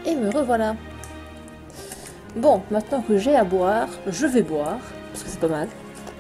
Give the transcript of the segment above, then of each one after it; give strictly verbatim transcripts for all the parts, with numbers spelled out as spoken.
Et me revoilà. Bon, maintenant que j'ai à boire, je vais boire, parce que c'est pas mal.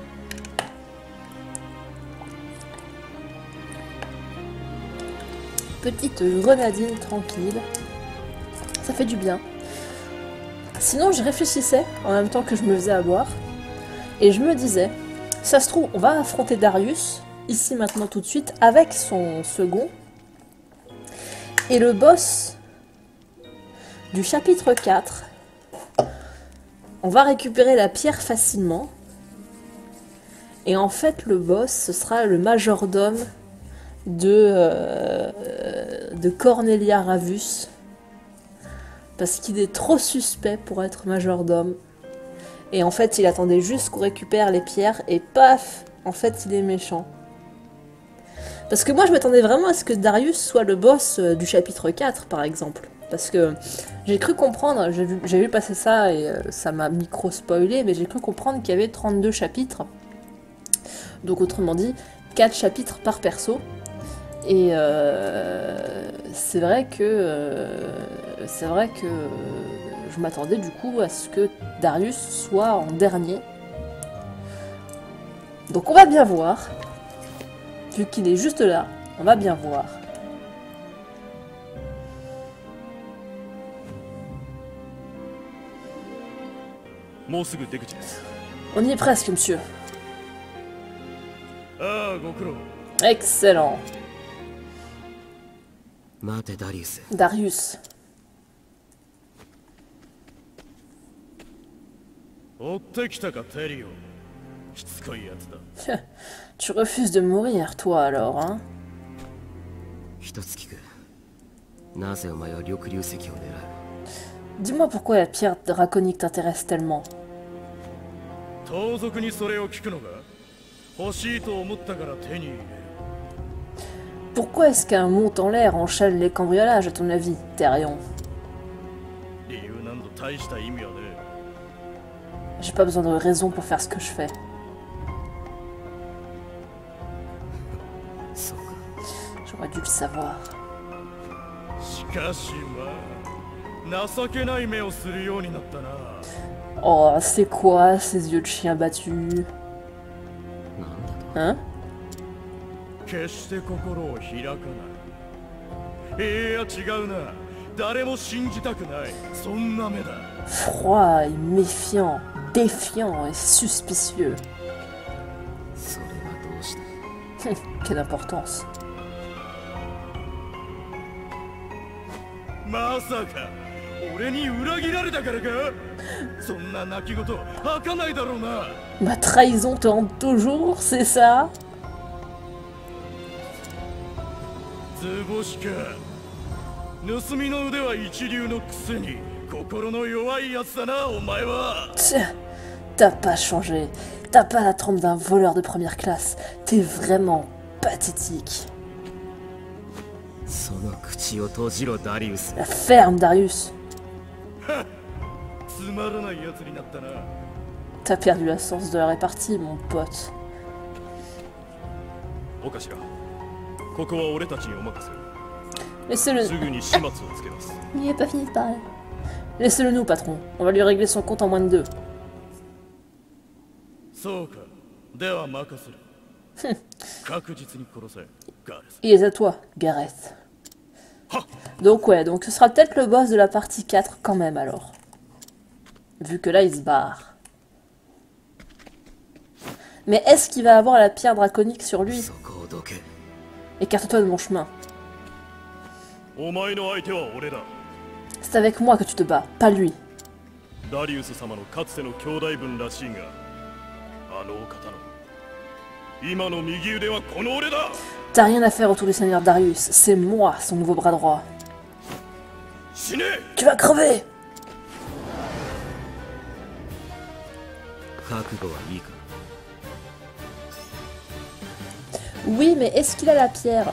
Petite grenadine tranquille. Ça fait du bien. Sinon, je réfléchissais en même temps que je me faisais à boire. Et je me disais, ça se trouve, on va affronter Darius, ici maintenant tout de suite, avec son second. Et le boss du chapitre quatre, on va récupérer la pierre facilement. Et en fait, le boss, ce sera le majordome de, euh, de Cornelia Ravus. Parce qu'il est trop suspect pour être majordome. Et en fait, il attendait juste qu'on récupère les pierres et paf, en fait, il est méchant. Parce que moi, je m'attendais vraiment à ce que Darius soit le boss du chapitre quatre, par exemple. Parce que j'ai cru comprendre, j'ai vu, j'ai vu passer ça et euh, ça m'a micro-spoilé, mais j'ai cru comprendre qu'il y avait trente-deux chapitres. Donc autrement dit, quatre chapitres par perso. Et euh, c'est vrai que euh, c'est vrai que euh, je m'attendais du coup à ce que Darius soit en dernier. Donc on va bien voir. Vu qu'il est juste là, on va bien voir. On y est presque, monsieur. Excellent. Darius. Tu refuses de mourir, toi, alors, hein? Dis-moi pourquoi la pierre draconique t'intéresse tellement. Pourquoi est-ce qu'un monte en l'air enchaîne les cambriolages, à ton avis, Therion? J'ai pas besoin de raison pour faire ce que je fais. J'aurais dû le savoir. Oh, c'est quoi ces yeux de chien battus? Hein? Froid et méfiant, défiant et suspicieux. Quelle importance. Ma trahison te hante toujours, c'est ça? Tiens, t'as pas changé. T'as pas la trempe d'un voleur de première classe. T'es vraiment pathétique. La ferme, Darius. T'as perdu la sens de la répartie, mon pote. Laissez-le... Il n'y est pas fini de parler. Laissez-le nous, patron. On va lui régler son compte en moins de deux. Il est à toi, Gareth. Donc ouais, donc ce sera peut-être le boss de la partie quatre quand même alors. Vu que là il se barre. Mais est-ce qu'il va avoir la pierre draconique sur lui? Écarte-toi de mon chemin. C'est avec moi que tu te bats, pas lui. T'as rien à faire autour du seigneur Darius, c'est moi son nouveau bras droit. Tu vas crever! Oui, mais est-ce qu'il a la pierre?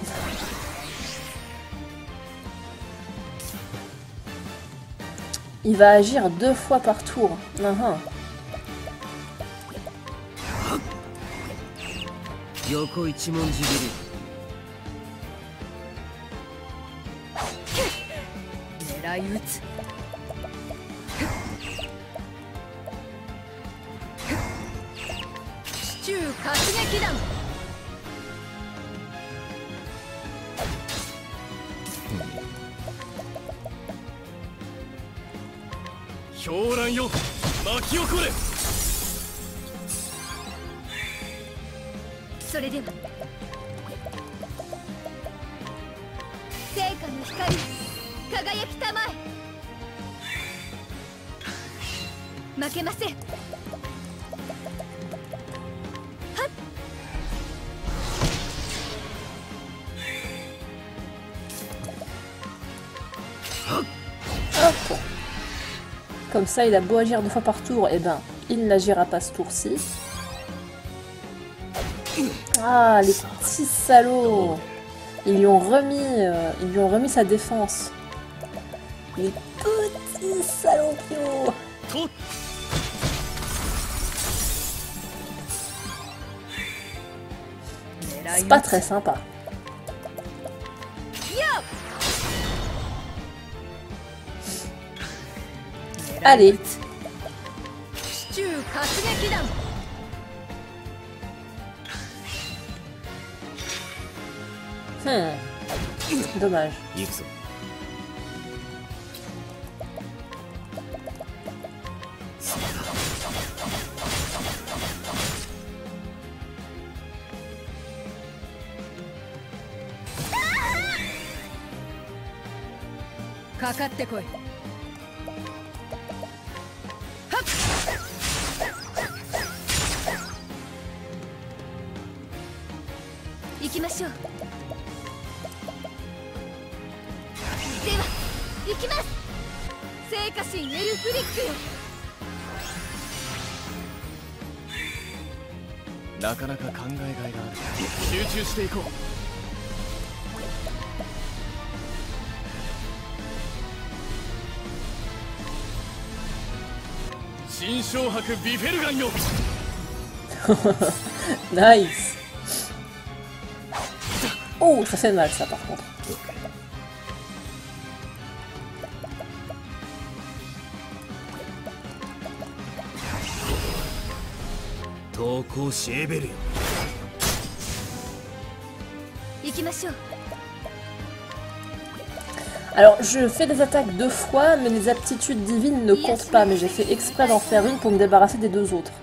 Il va agir deux fois par tour. Uh-huh. 狂乱よ、巻き起これ。 それでは聖火の光、輝きたまえ。負けません。はっ Hop. Comme ça, il a beau agir deux fois par tour, et ben, il n'agira pas ce tour-ci. Ah, les petits salauds! Ils lui ont remis, euh, ils lui ont remis sa défense. Les petits salauds! C'est pas très sympa. Allez. Hmm. Dommage. Kakatte koi. 行きましょう。では行きます。聖火神エルフリックよ。 なかなか考えがいがある。集中していこう。新小白ビフェルガンよ。 Nice. Oh, ça fait mal ça par contre. 投稿しエベルよ。 行きましょう。 Alors, je fais des attaques deux fois, mais les aptitudes divines ne comptent pas, mais j'ai fait exprès d'en faire une pour me débarrasser des deux autres.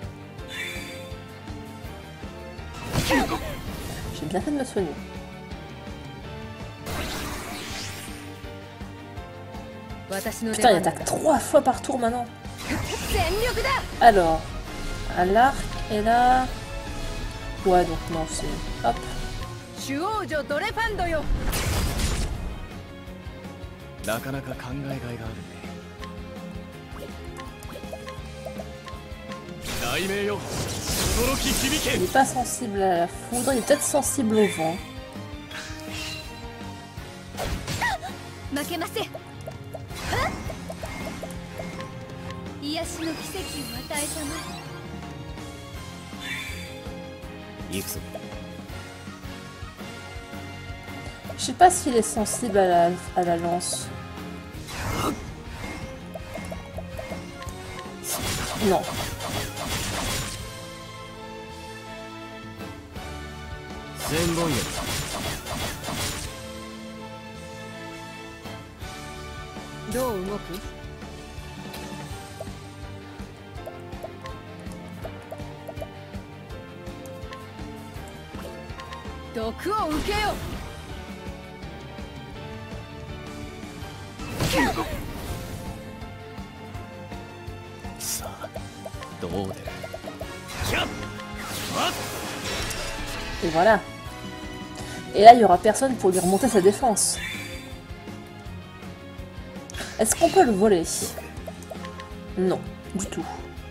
J'ai bien fait de me soigner. Putain, il attaque trois fois par tour maintenant. Alors, à l'arc, et là... Ouais, donc non, c'est... Hop. Il n'est pas sensible à la foudre, il est peut-être sensible au vent. Je sais pas s'il est sensible à la, à la lance. Non. Et voilà. Et là, il n'y aura personne pour lui remonter sa défense. Est-ce qu'on peut le voler? Non, du tout.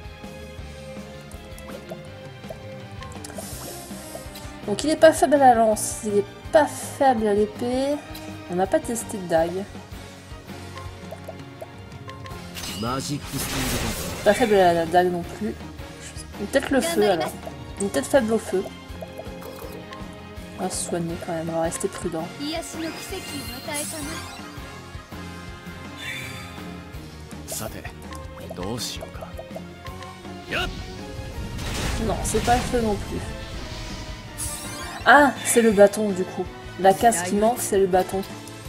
Donc il n'est pas faible à la lance, il n'est pas faible à l'épée. On n'a pas testé de dague. Pas faible à la dague non plus. Peut-être le feu alors. Il est peut-être faible au feu. On va se soigner quand même, on va rester prudent. さてどうしようか。やっ Non, c'est pas le feu non plus. Ah, c'est le bâton du coup. La casse qui manque, c'est le bâton.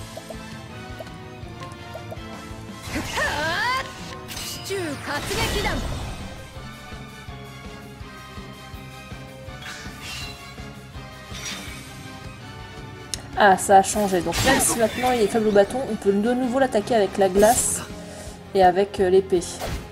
シチュー活撃弾 Ah, ça a changé. Donc même si maintenant il est faible au bâton, on peut de nouveau l'attaquer avec la glace et avec euh, l'épée.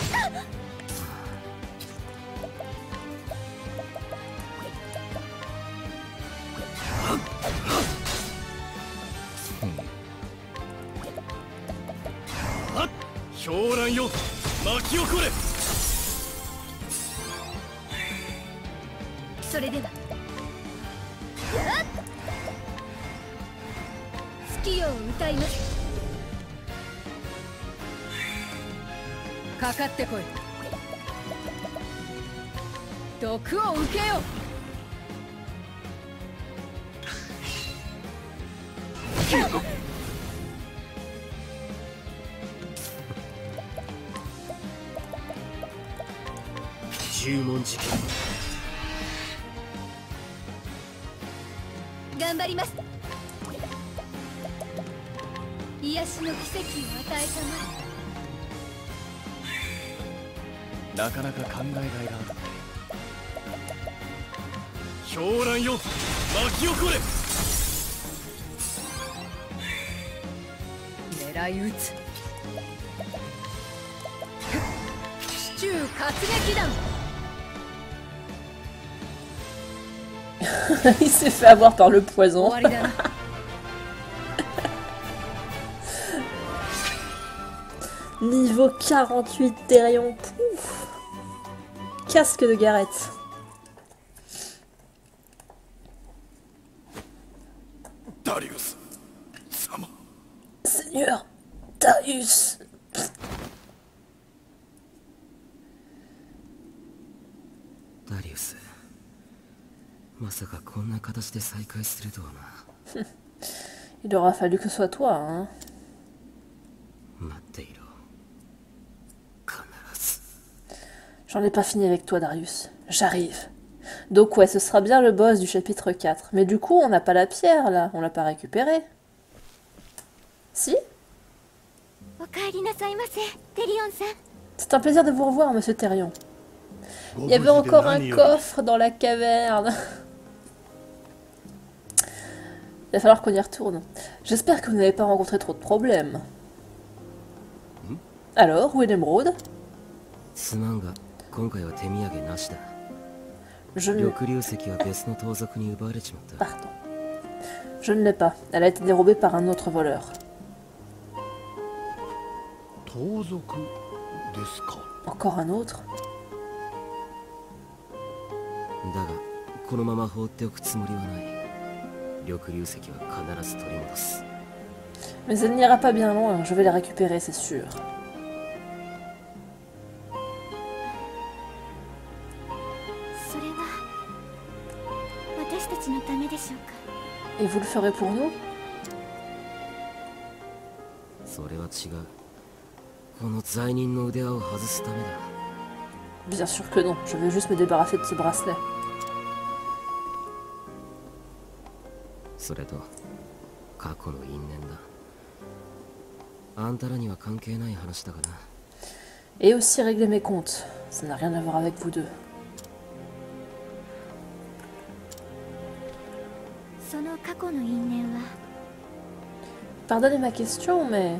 Il s'est fait avoir par le poison. Niveau quarante-huit Therion. Pouf. Casque de Gareth. Darius. Seigneur Darius. Darius. Il aura fallu que ce soit toi, hein. J'en ai pas fini avec toi, Darius. J'arrive. Donc ouais, ce sera bien le boss du chapitre quatre. Mais du coup, on n'a pas la pierre, là. On l'a pas récupérée. Si? C'est un plaisir de vous revoir, monsieur Therion. Il y avait encore un coffre dans la caverne. Il va falloir qu'on y retourne. J'espère que vous n'avez pas rencontré trop de problèmes. Alors, où est l'émeraude? Je ne... Pardon. Je ne l'ai pas. Elle a été dérobée par un autre voleur. Encore un autre? Mais elle n'ira pas bien loin, je vais la récupérer, c'est sûr. Et vous le ferez pour nous? Bien sûr que non, je vais juste me débarrasser de ce bracelet. Et aussi régler mes comptes. Ça n'a rien à voir avec vous deux. Pardonnez ma question, mais...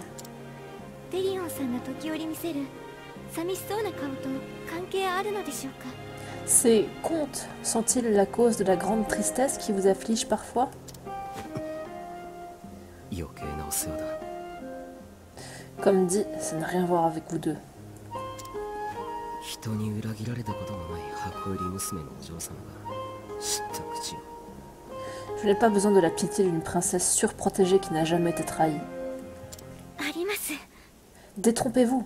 Ces contes sont-ils la cause de la grande tristesse qui vous afflige parfois? Comme dit, ça n'a rien à voir avec vous deux. Je n'ai pas besoin de la pitié d'une princesse surprotégée qui n'a jamais été trahie. Détrompez-vous.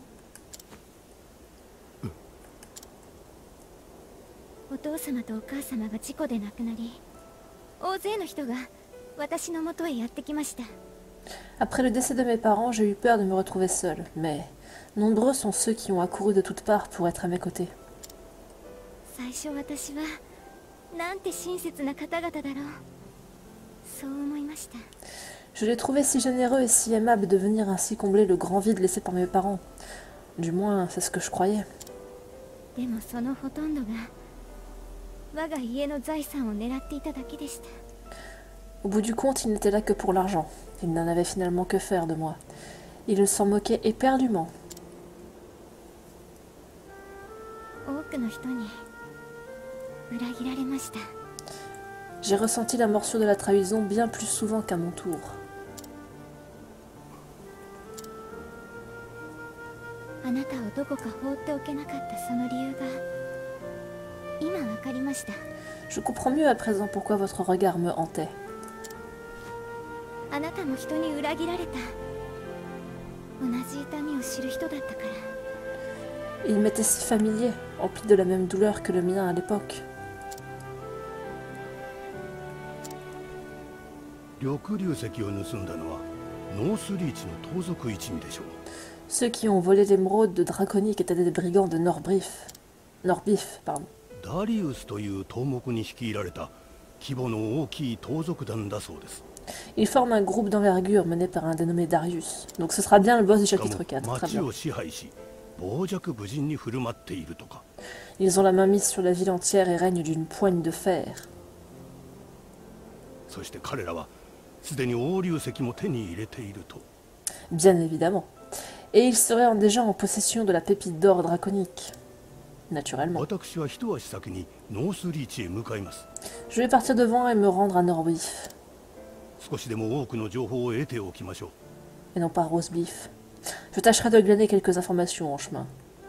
Après le décès de mes parents, j'ai eu peur de me retrouver seule, mais Nombreux sont ceux qui ont accouru de toutes parts pour être à mes côtés. 最初私はなんて親切な方々だろう、そう思いました。 Je l'ai trouvé si généreux et si aimable de venir ainsi combler le grand vide laissé par mes parents. Du moins, c'est ce que je croyais. でもそのほとんどが我が家の財産を狙っていただけでした。 Au bout du compte, il n'était là que pour l'argent. Il n'en avait finalement que faire de moi. Il s'en moquait éperdument. 多くの人に裏切られました。 J'ai ressenti la morsure de la trahison bien plus souvent qu'à mon tour. あなたをどこか放っておけなかったその理由が今わかりました。 Je comprends mieux à présent pourquoi votre regard me hantait. あなたも人に裏切られた同じ痛みを知る人だったから。 Il m'était si familier, empli de la même douleur que le mien à l'époque. 緑龍石を盗んだのはノースリーチの盗賊一味でしょう。 Ceux qui ont volé l'émeraude de Draconique étaient des brigands de Norbif. Norbif, pardon. ダリウスという頭目に率いられた規模の大きい盗賊団だそうです。 Ils forment un groupe d'envergure mené par un dénommé Darius. Donc ce sera bien le boss du しかも chapitre quatre. Très 町 bien. を支配し傍若無人に振る舞っているとか。 Ils ont la main mise sur la ville entière et règnent d'une poigne de fer. そして彼らはすでに黄龍石も手に入れていると。 Bien évidemment. Et ils seraient déjà en possession de la pépite d'or draconique. Naturellement. 私は一足先にノースリーチへ向かいます。 Je vais partir devant et me rendre à Norbif. 少しでも多くの情報を得ておきましょう。 Et non pas Rosebif. Je tâcherai de glaner quelques informations en chemin.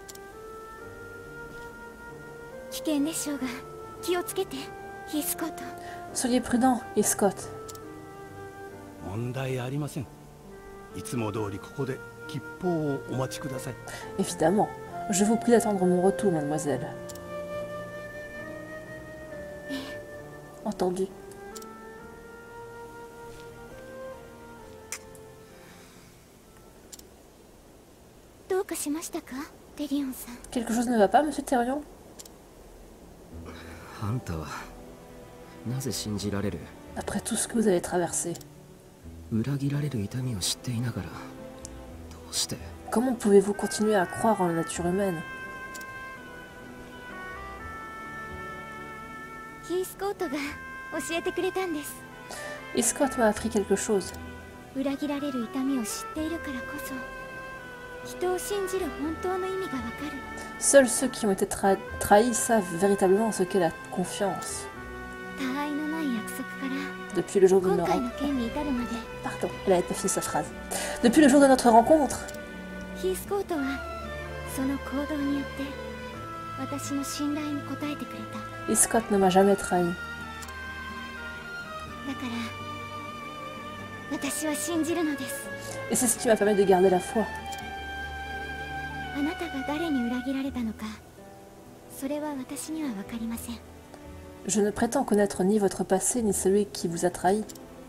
危険でしょうが気をつけてヒースコート。 Soyez prudent, Iscott. 問題ありません。いつも通りここで吉報をお待ちください。 Évidemment. Je vous prie d'attendre mon retour, mademoiselle. Entendu. どうかしましたか、テリオンさん。 Quelque chose ne va pas, monsieur Thérion? あんたはなぜ信じられる？ Après tout ce que vous avez traversé, 裏切られる痛みを知っていながらどうして？ comment pouvez-vous continuer à croire en la nature humaine? ヒースコートが教えてくれたんです。 Iscott m'a appris quelque chose. 裏切られる痛みを知っているからこそ人を信じる本当の意味がわかる。 Seuls ceux qui ont été tra- trahis savent véritablement ce qu'est la confiance. 他愛のない約束から Depuis le jour de 今 nos 回の rencontres. 件に至るまで Pardon, elle avait pas fini sa phrase. Depuis le jour de notre rencontre, ヒースコートはその行動によって私の信頼に応えてくれた。 Iscott ne m'a jamais trahi. だから私は信じるのです。 Et c'est ce qui m'a permis de garder la foi. あなたが誰に裏切られたのかそれは私には分かりません。 Je ne prétends connaître ni votre passé ni celui qui vous a trahi.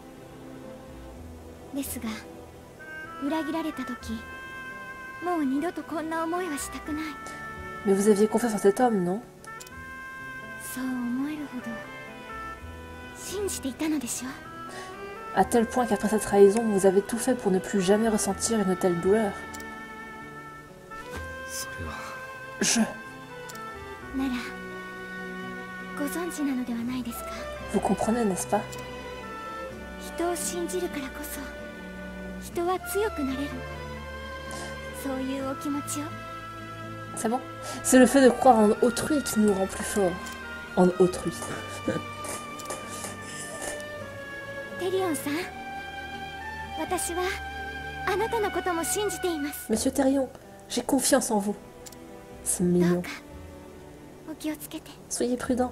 ですが裏切られた時もう二度とこんな思いはしたくない。 Mais vous aviez confiance en cet homme, non? そう思えるほど信じていたのでしょう。 À tel point qu'après cette trahison, vous avez tout fait pour ne plus jamais ressentir une telle douleur. それは Je... ならご存知なのではないですか。 Vous comprenez, n'est-ce pas? 人を信じるからこそ人は強くなれる、そういうお気持ちを。 C'est bon? C'est le fait de croire en autrui qui nous rend plus forts. En autrui. テリオンさん、私はあなたのことも信じています。 Monsieur Thérion, j'ai confiance en vous. C'est どう mignon. かお気をつけて。 Soyez prudent.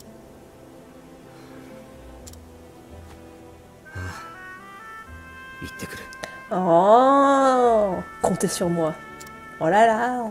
行ってくる。 Oh, comptez sur moi. Oh là là.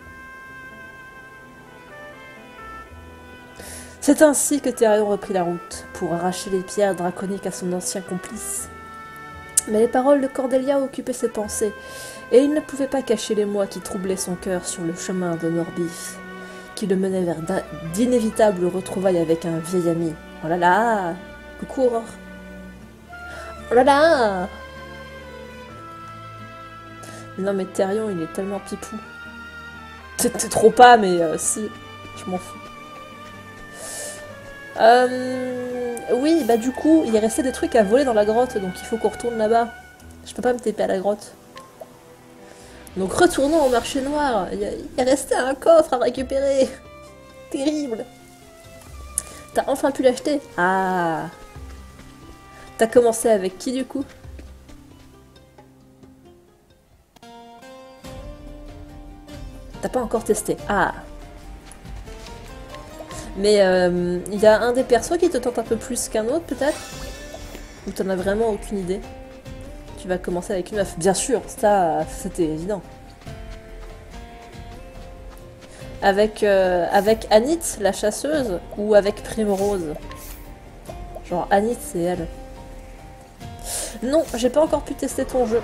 C'est ainsi que Thérion reprit la route, pour arracher les pierres draconiques à son ancien complice. Mais les paroles de Cordelia occupaient ses pensées, et il ne pouvait pas cacher l'émoi qui troublait son cœur sur le chemin de Norbif, qui le menait vers d'inévitables retrouvailles avec un vieil ami. Oh là là! Coucou Aurore! Oh là là! Non mais Thérion, il est tellement pipou. T'es trop pas, mais euh, si, je m'en fous. Euh, oui, bah du coup, il restait des trucs à voler dans la grotte, donc il faut qu'on retourne là-bas. Je peux pas me taper à la grotte. Donc retournons au marché noir. Il, y a, il restait un coffre à récupérer. Terrible. T'as enfin pu l'acheter? Ah. T'as commencé avec qui du coup? T'as pas encore testé. Ah. Mais il euh, y a un des persos qui te tente un peu plus qu'un autre, peut-être? Ou t'en as vraiment aucune idée? Tu vas commencer avec une meuf. Bien sûr, ça, c'était évident. Avec, euh, avec Anit, la chasseuse, ou avec Primrose? Genre, Anit, c'est elle. Non, j'ai pas encore pu tester ton jeu.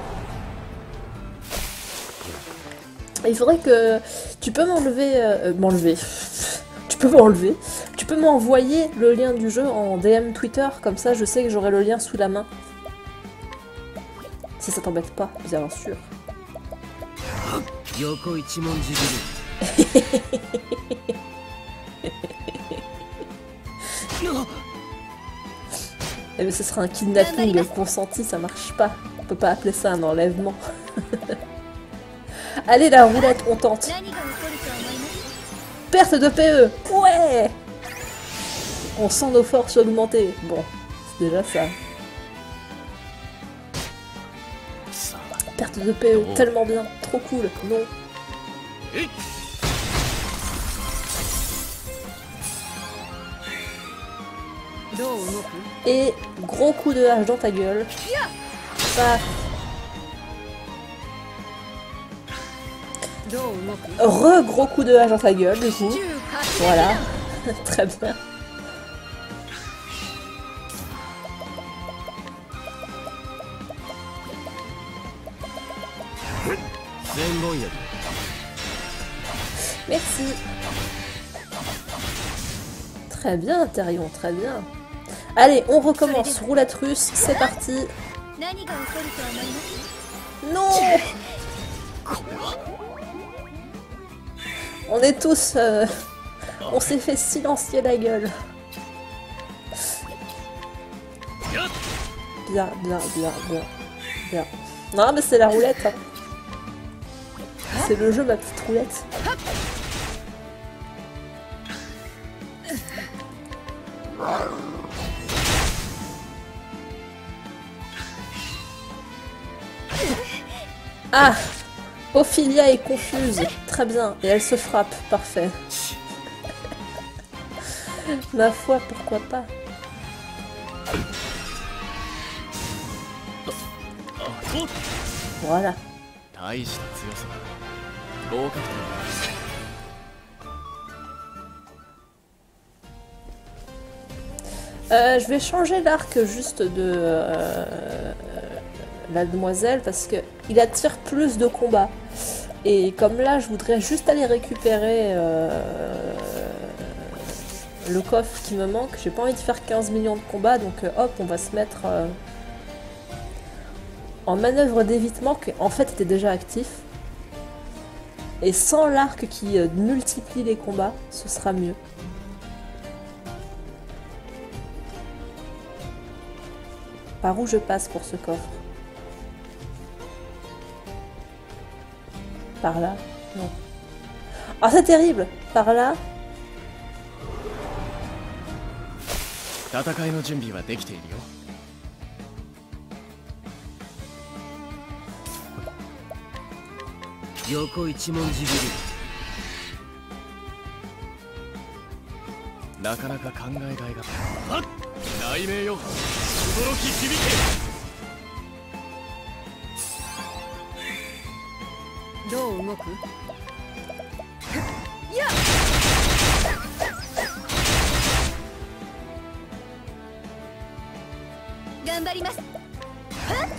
Il faudrait que... Tu peux m'enlever... Euh, m'enlever... Tu peux m'enlever. Tu peux m'envoyer le lien du jeu en D M Twitter, comme ça je sais que j'aurai le lien sous la main. Si ça t'embête pas, bien sûr. Eh bien ce sera un kidnapping consenti, ça marche pas. On peut pas appeler ça un enlèvement. Allez la roulette, on tente. Perte de P E. Ouais. On sent nos forces augmenter. Bon, c'est déjà ça. Perte de P E, tellement bien, trop cool. Non. Et gros coup de hache dans ta gueule. Paf. Re-gros coup de hache dans ta gueule, du coup. Voilà. Très bien. Merci. Très bien, Thérion, très bien. Allez, on recommence. Roulette russe, c'est parti. Non. On est tous... Euh, on s'est fait silencier la gueule. Bien, bien, bien, bien. Bien. Non, mais c'est la roulette. Hein. C'est le jeu, ma petite roulette. Ah! Ophilia est confuse. Très bien. Et elle se frappe. Parfait. Ma foi, pourquoi pas? Voilà. Euh, je vais changer l'arc juste de euh, la demoiselle parce que il attire plus de combats. Et comme là, je voudrais juste aller récupérer euh, le coffre qui me manque. J'ai pas envie de faire quinze millions de combats, donc euh, hop, on va se mettre euh, en manœuvre d'évitement qui en fait était déjà actif. Et sans l'arc qui euh, multiplie les combats, ce sera mieux. Par où je passe pour ce coffre? Par là? Non. Ah, c'est terrible! Par là?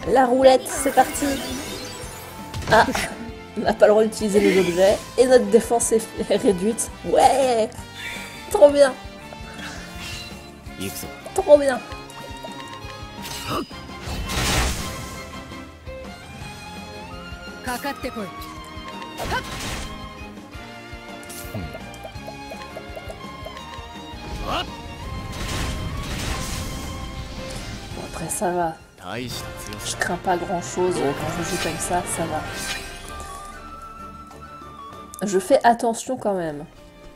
La roulette, c'est parti. Ah, on n'a pas le droit d'utiliser les objets. Et notre défense est réduite. Ouais, trop bien. Trop bien. Bon, après ça va. Je crains pas grand chose quand je joue comme ça, ça va. Je fais attention quand même.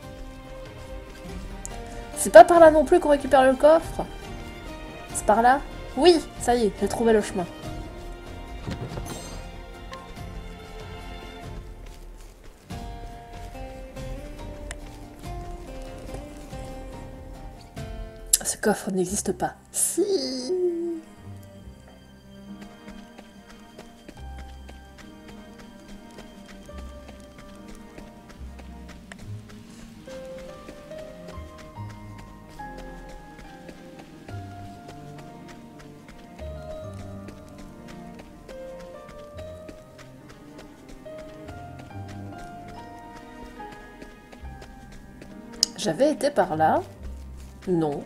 C'est pas par là non plus qu'on récupère le coffre? C'est par là? Oui, ça y est, j'ai trouvé le chemin. Ce coffre n'existe pas. Si. J'avais été par là? Non.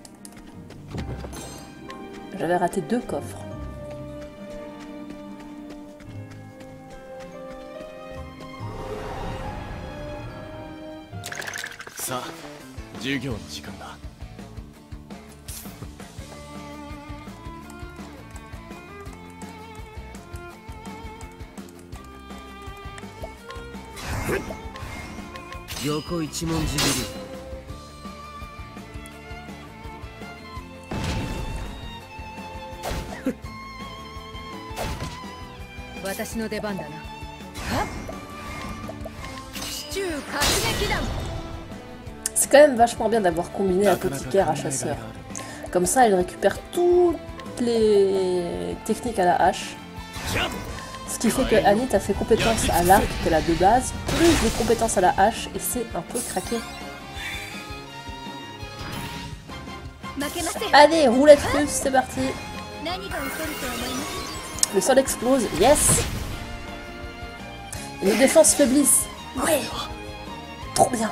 J'avais raté deux coffres. Ça, 授業の時間だ。横一文字切り。 私の出番だな。シチュー活撃弾。 C'est quand même vachement bien d'avoir combiné apothicaire à chasseur. Comme ça, il récupère toutes les techniques à la hache. Ce qui fait que Anit a fait compétence à l'arc qu'elle a de base, plus des compétences à la hache, et c'est un peu craqué. Allez, roulette russe, c'est parti. Le sol explose, yes. Et les défenses faiblissent. Ouais. Trop bien.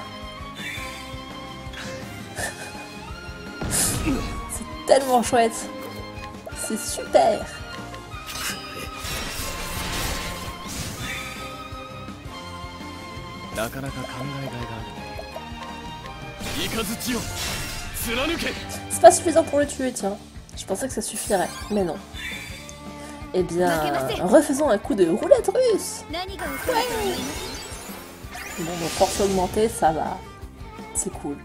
C'est tellement chouette. C'est super. C'est pas suffisant pour le tuer, tiens. Je pensais que ça suffirait, mais non. Eh bien, refaisons un coup de roulette russe. Ouais. Bon, donc force augmentée, ça va. C'est cool.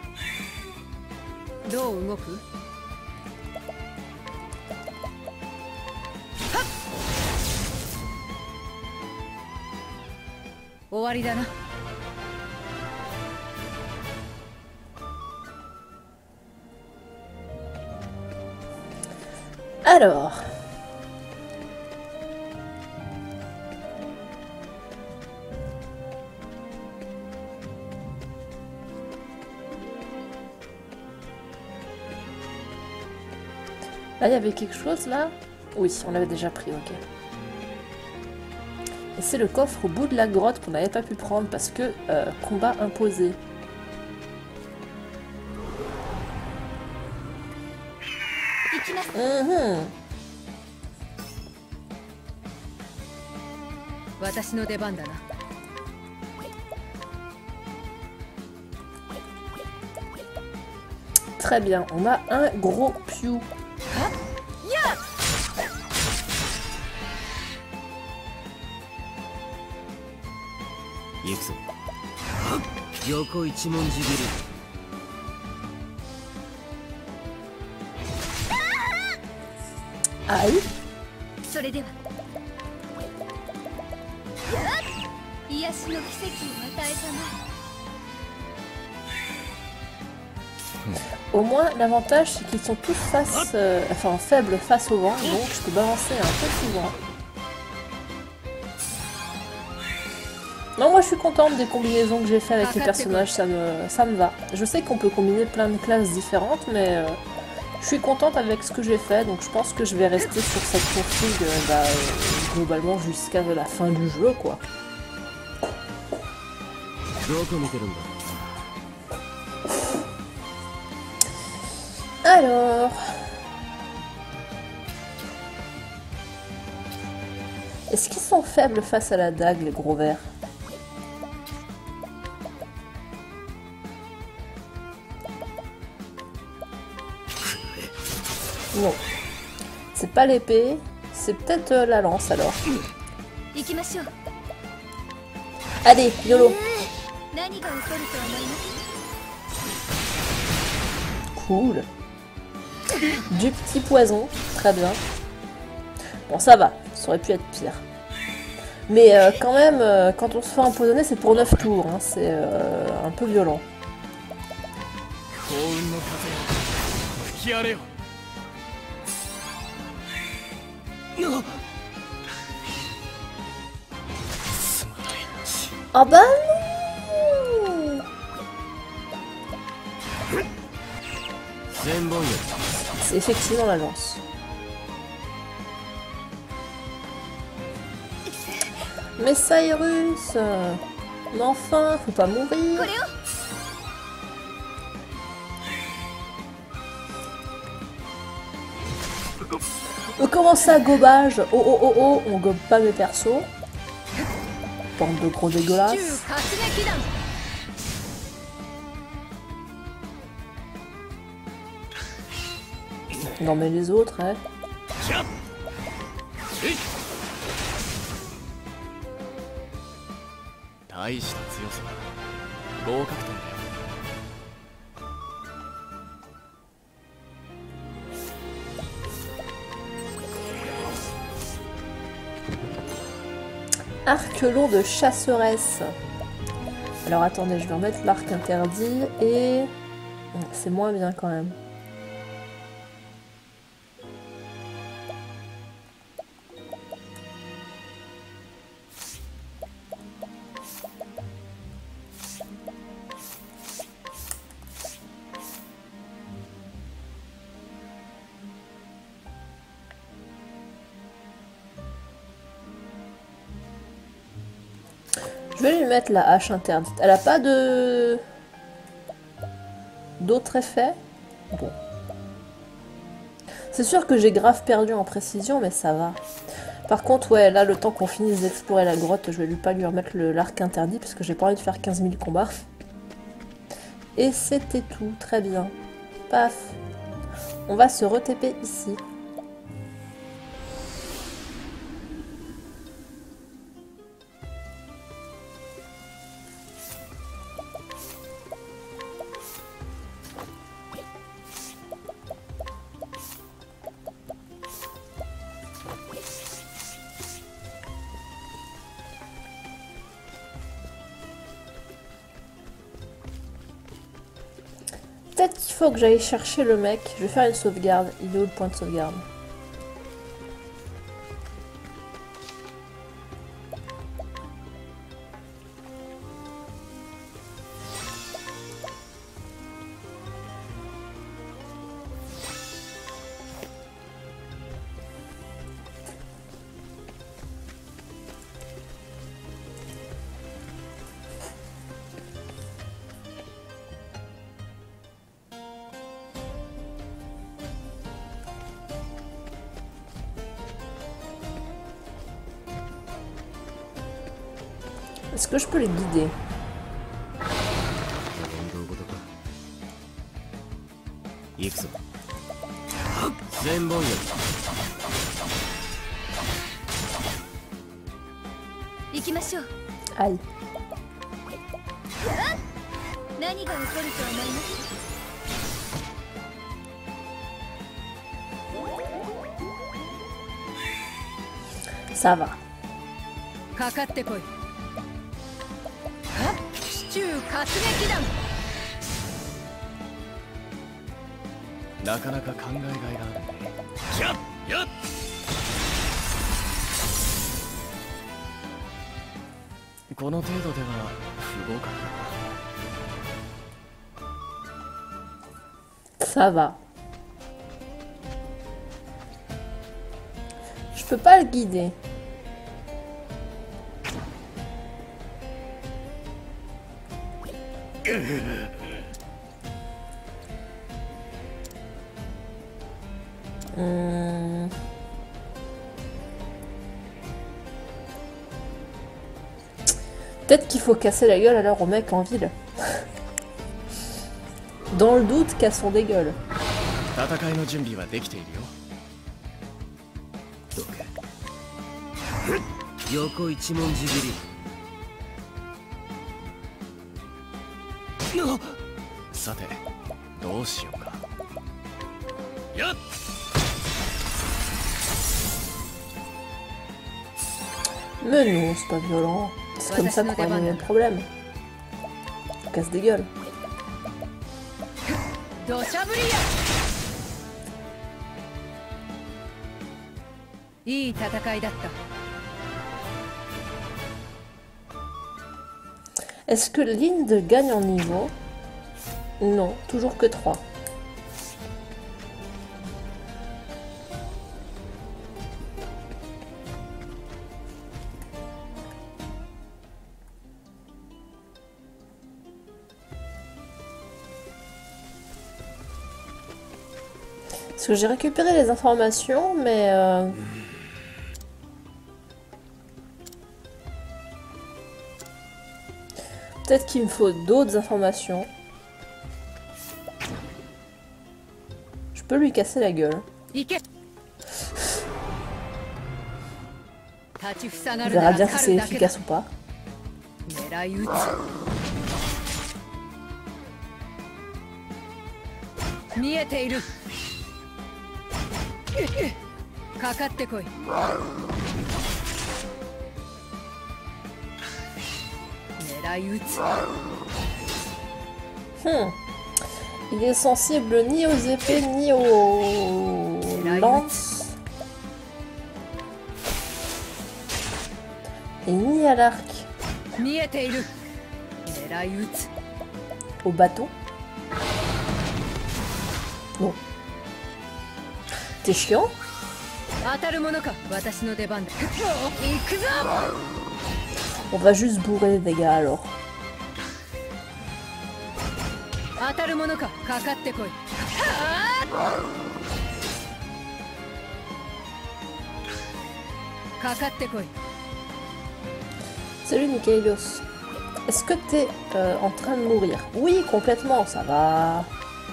Alors... Là, il y avait quelque chose, là? Oui, on l'avait déjà pris, ok. Et c'est le coffre au bout de la grotte qu'on n'avait pas pu prendre parce que euh, combat imposé. Mmh. Très bien, on a un gros piou. Aïe. Au moins, l'avantage, c'est qu'ils sont tous face, euh, enfin faibles face au vent, donc je peux balancer un peu plus loin. Non, moi je suis contente des combinaisons que j'ai fait avec les personnages, ça me, ça me va. Je sais qu'on peut combiner plein de classes différentes, mais euh, Je suis contente avec ce que j'ai fait, donc je pense que je vais rester sur cette config euh, bah, euh, globalement jusqu'à la fin du jeu, quoi. Alors... Est-ce qu'ils sont faibles face à la dague, les gros vers? Non. C'est pas l'épée, c'est peut-être euh, la lance alors. Allez, YOLO. Cool. Du petit poison, très bien. Bon, ça va, ça aurait pu être pire. Mais euh, quand même, euh, quand on se fait empoisonner, c'est pour neuf tours, hein. C'est euh, un peu violent. Ah bah non! C'est effectivement la lance. Mais Cyrus! Mais enfin, faut pas mourir! Oh, comment ça, gobage? Oh oh oh oh, on gobe pas mes persos. Bande de gros dégueulasses. Non mais les autres, hein. Arc long de chasseresse. Alors attendez, je vais remettre l'arc interdit et... C'est moins bien quand même. Je vais lui mettre la hache interdite. Elle a pas de... d'autres effets? Bon. C'est sûr que j'ai grave perdu en précision, mais ça va. Par contre, ouais, là, le temps qu'on finisse d'explorer la grotte, je vais lui pas lui remettre l'arc interdit, parce que j'ai pas envie de faire quinze mille combats. Et c'était tout. Très bien. Paf. On va se re-T P ici. Peut-être qu'il faut que j'aille chercher le mec. Je vais faire une sauvegarde. Il est où le point de sauvegarde? Est-ce que je peux les guider? Aïe. Ça va. Ça va. peux pas le guider. Hum. Peut-être qu'il faut casser la gueule alors au mec en ville. Dans le doute, cassons des gueules. 戦いの準備はできているよ。 どけ。横一文字切り。 さて、どうしようか。やっ Mais non, c'est pas violent. C'est comme ça qu'on règle le problème. On casse des gueules. 土砂降りや。いい戦いだった。 Est-ce que Linde gagne en niveau? Non, toujours que trois. Parce que j'ai récupéré les informations, mais... Euh... Peut-être qu'il me faut d'autres informations. Je peux lui casser la gueule. On verra bien si c'est efficace ou pas. 見えている。かかってこい。狙い撃つ。 Hmm. Il est sensible ni aux épées ni aux lances. Et ni à l'arc. 見えている。狙い撃つ。 Au bateau. Bon. T'es chiant? 当たるものか。私の出番だ。行くぞ。 On va juste bourrer les dégâts alors. 当たるものか。かかってこい。かかってこい。 Salut Michaelos. Est-ce que t'es euh, en train de mourir? Oui, complètement, ça va.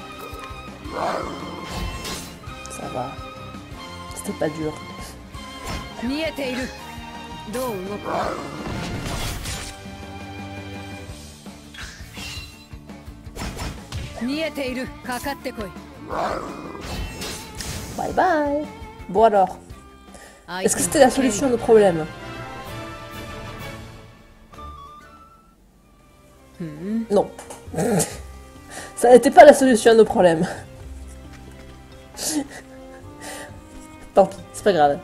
Ça va. C'était pas dur. 見えている。どう動く。見えている。かかってこい。 Bye bye. Bon alors. Est-ce que c'était la solution à nos problèmes? Non. Ça n'était pas la solution à nos problèmes. Tant pis, c'est pas grave.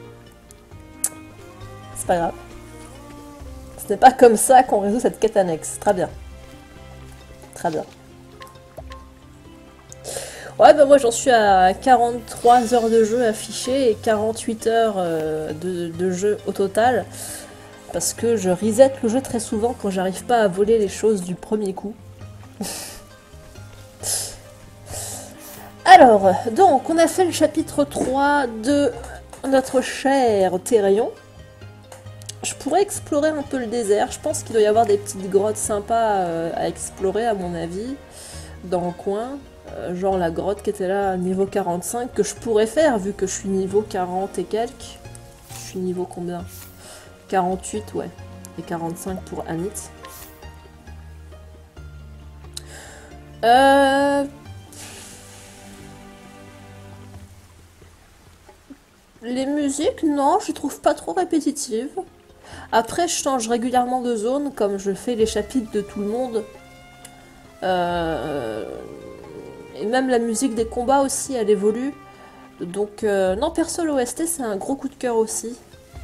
C'est pas grave. Ce n'est pas comme ça qu'on résout cette quête annexe. Très bien. Très bien. Ouais, bah moi j'en suis à quarante-trois heures de jeu affichées et quarante-huit heures euh, de, de jeu au total. Parce que je reset le jeu très souvent quand j'arrive pas à voler les choses du premier coup. Alors, donc, on a fait le chapitre trois de notre cher Thérion. Je pourrais explorer un peu le désert. Je pense qu'il doit y avoir des petites grottes sympas euh, à explorer, à mon avis, dans le coin. Euh, genre la grotte qui était là, niveau quarante-cinq, que je pourrais faire, vu que je suis niveau quarante et quelques. Je suis niveau combien ? quarante-huit, ouais. Et quarante-cinq pour Anit. Euh... Les musiques, non, je les trouve pas trop répétitives. Après, je change régulièrement de zone, comme je fais les chapitres de tout le monde. Euh... Et même la musique des combats aussi, elle évolue. Donc, euh... non, perso, l'O S T, c'est un gros coup de cœur aussi.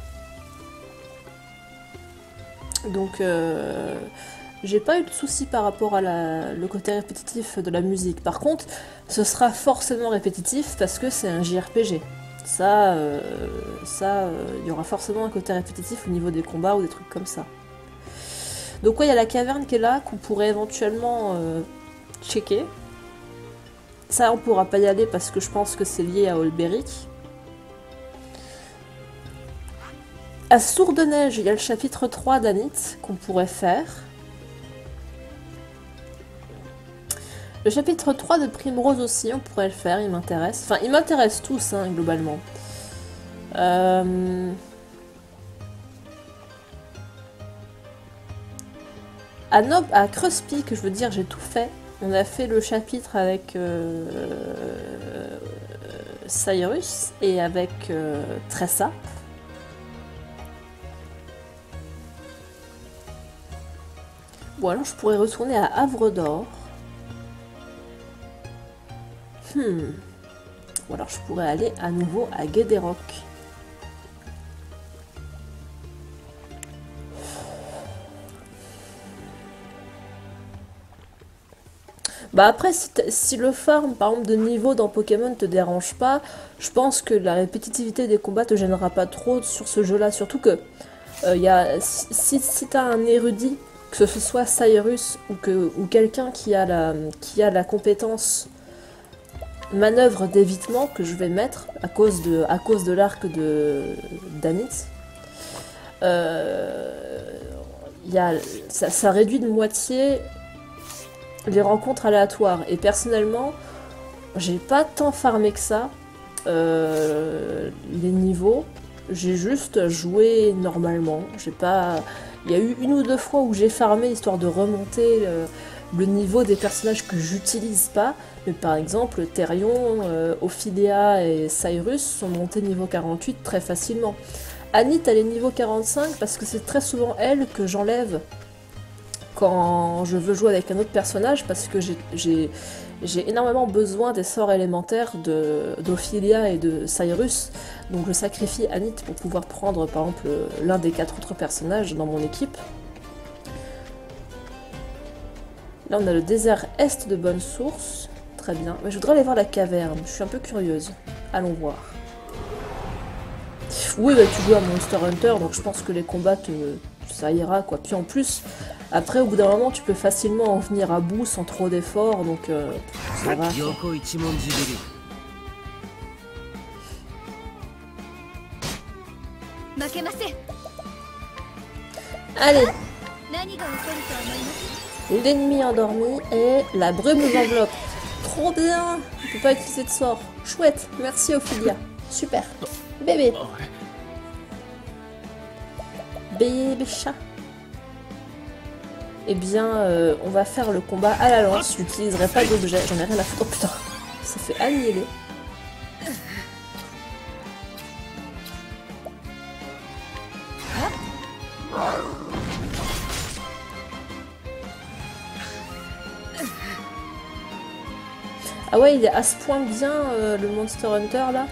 Donc, euh, j'ai pas eu de soucis par rapport à la, le côté répétitif de la musique. Par contre, ce sera forcément répétitif parce que c'est un J R P G. Ça, euh, ça, il euh, y aura forcément un côté répétitif au niveau des combats ou des trucs comme ça. Donc ouais, il y a la caverne qui est là, qu'on pourrait éventuellement euh, checker. Ça, on pourra pas y aller parce que je pense que c'est lié à Olberic. À Sourd de Neige, il y a le chapitre trois d'Anit qu'on pourrait faire. Le chapitre trois de Primrose aussi, on pourrait le faire, il m'intéresse. Enfin, ils m'intéressent tous, hein, globalement. Euh... À, Nob... à Cruspeak, je veux dire, j'ai tout fait. On a fait le chapitre avec euh... Cyrus et avec euh... Tressa. Bon, alors je pourrais retourner à Havre d'Or. Hmm. Ou alors je pourrais aller à nouveau à Guédéroc. Bah après, si, si le farm, par exemple, de niveau dans Pokémon te dérange pas, je pense que la répétitivité des combats te gênera pas trop sur ce jeu-là. Surtout que euh, y a, si, si t'as un érudit, que ce soit Cyrus ou, que, ou quelqu'un qui a la, qui a la compétence manœuvre d'évitement que je vais mettre à cause de, à cause de l'arc de d'Anit, euh, y a, ça, ça réduit de moitié les rencontres aléatoires. Et personnellement, j'ai pas tant farmé que ça euh, les niveaux. J'ai juste joué normalement. J'ai pas. Il y a eu une ou deux fois où j'ai farmé histoire de remonter le, le niveau des personnages que j'utilise pas. Mais par exemple, Therion, euh, Ophidia et Cyrus sont montés niveau quarante-huit très facilement. Anit, elle est niveau quarante-cinq parce que c'est très souvent elle que j'enlève quand je veux jouer avec un autre personnage parce que j'ai énormément besoin des sorts élémentaires d'Ophilia et de Cyrus. Donc je sacrifie Anit pour pouvoir prendre par exemple l'un des quatre autres personnages dans mon équipe. Là on a le désert est de Bonne Source. Très bien. Mais je voudrais aller voir la caverne. Je suis un peu curieuse. Allons voir. Oui, bah, tu joues à Monster Hunter, donc je pense que les combats, te... ça ira, quoi. Puis en plus, après, au bout d'un moment, tu peux facilement en venir à bout sans trop d'efforts, donc euh, ça va. Allez. L'ennemi endormi et la brume nous enveloppe. Trop bien. On peut pas utiliser de sort. Chouette. Merci Ophilia. Super. Bébé. Bébé chat. Eh bien, euh, on va faire le combat à la lance. J'utiliserai pas d'objet. J'en ai rien à foutre. Oh putain. Ça fait annihiler. Ah ouais, il est à ce point bien euh, le Monster Hunter là.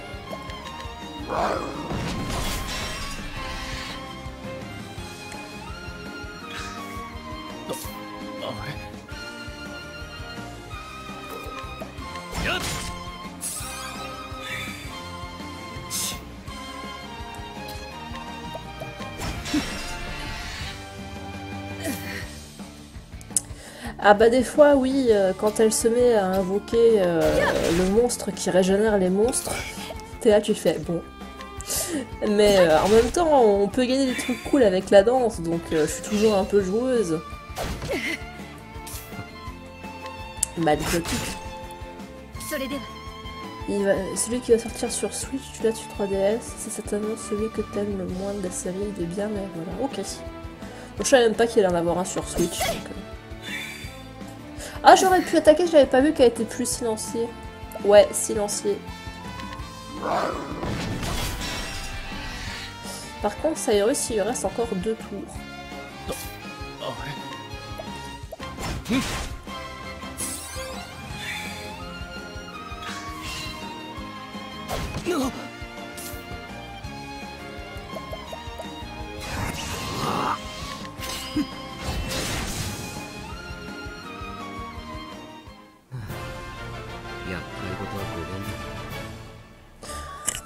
Ah bah des fois oui, euh, quand elle se met à invoquer euh, le monstre qui régénère les monstres, t'es là tu fais bon. Mais euh, en même temps on peut gagner des trucs cool avec la danse, donc euh, je suis toujours un peu joueuse. Malgré tout. Il va, celui qui va sortir sur Switch, tu l'as sur trois D S, c'est certainement celui que t'aimes le moins de la série, il est bien mais voilà, ok. Donc, je savais même pas qu'il allait en avoir un sur Switch. Donc, euh... Ah, j'aurais pu attaquer, je l'avais pas vu qu'elle était plus silenciée. Ouais, silenciée. Par contre, Cyrus, il lui reste encore deux tours. Non.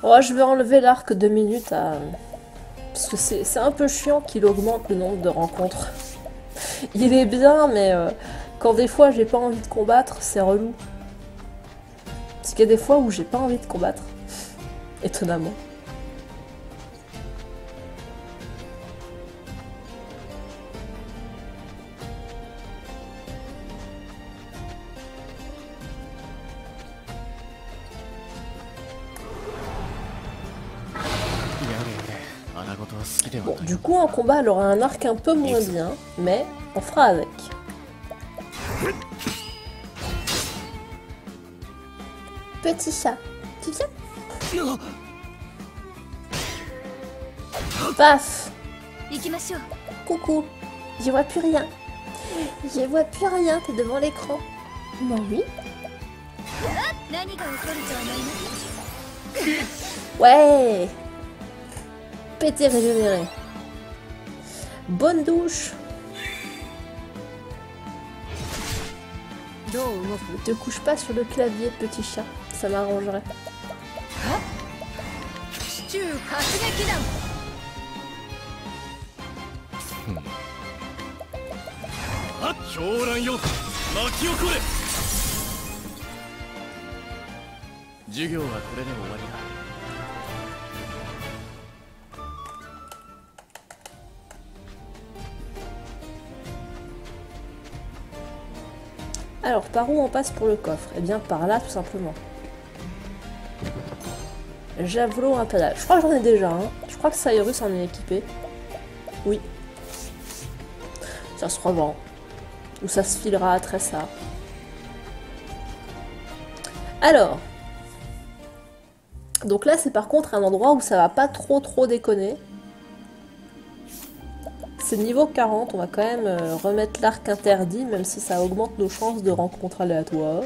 Oh, je vais enlever l'arc deux minutes à... Parce que c'est un peu chiant qu'il augmente le nombre de rencontres. Il est bien, mais euh, quand des fois j'ai pas envie de combattre, c'est relou. Parce qu'il y a des fois où j'ai pas envie de combattre. Étonnamment. Bon, du coup, en combat, elle aura un arc un peu moins bien, mais on fera avec. Petit chat, tu viens? Paf! Coucou, j'y vois plus rien. J'y vois plus rien, t'es devant l'écran. Bah oui. Ouais! Pété régénéré. Bonne douche. Ne te couche pas sur le clavier, petit chat. Ça m'arrangerait. Alors, par où on passe pour le coffre? Eh bien, par là, tout simplement. Javelot impérial. Je crois que j'en ai déjà un. Hein. Je crois que Cyrus en est équipé. Oui. Ça se revend. Ou ça se filera à Tressa. Alors. Donc là, c'est par contre un endroit où ça va pas trop trop déconner. C'est niveau quarante, on va quand même euh, remettre l'arc interdit, même si ça augmente nos chances de rencontres aléatoires.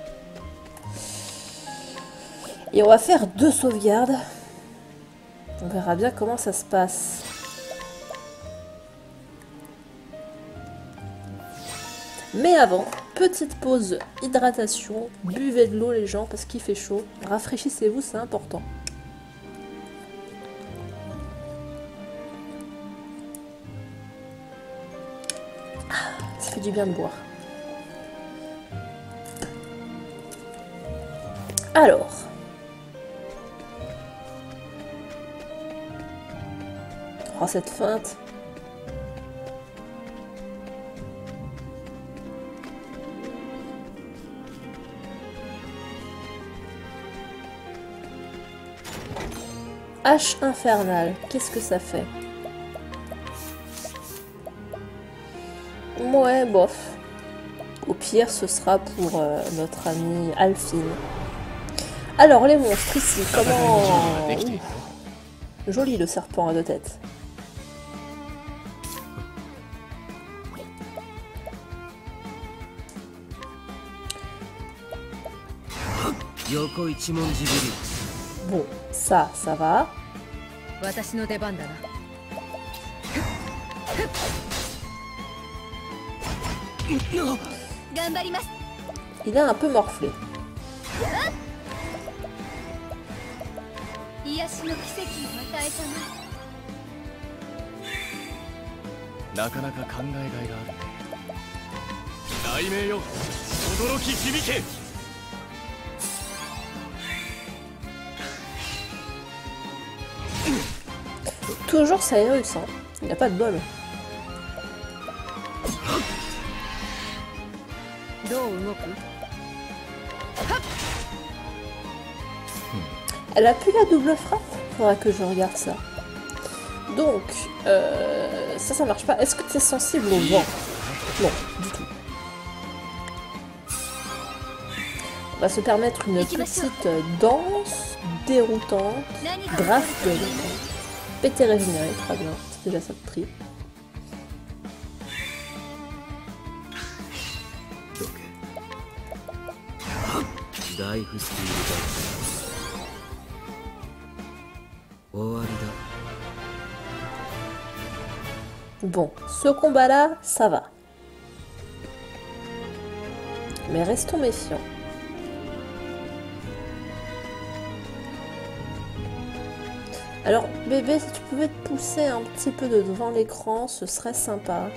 Et on va faire deux sauvegardes. On verra bien comment ça se passe. Mais avant, petite pause hydratation, buvez de l'eau les gens parce qu'il fait chaud. Rafraîchissez-vous, c'est important. Ça fait du bien de boire. Alors. Oh, cette feinte. Hache infernale. Qu'est-ce que ça fait? Ouais, bof. Au pire, ce sera pour euh, notre ami Alphine. Alors, les monstres ici, comment... Ouh. Joli le serpent à deux têtes. Bon, ça, ça va. Il a un peu morflé. Toujours Cyrus, hein. Il n'a pas de bol. Elle a plus la double frappe? Faudra que je regarde ça. Donc, euh, ça, ça marche pas. Est-ce que tu es sensible au vent? Non, du tout. On va se permettre une petite danse déroutante, grave déroutante. Pété régénéré, très bien. C'est déjà ça de prix. Bon, ce combat-là, ça va. Mais restons méfiants. Alors, bébé, si tu pouvais te pousser un petit peu de devant l'écran, ce serait sympa.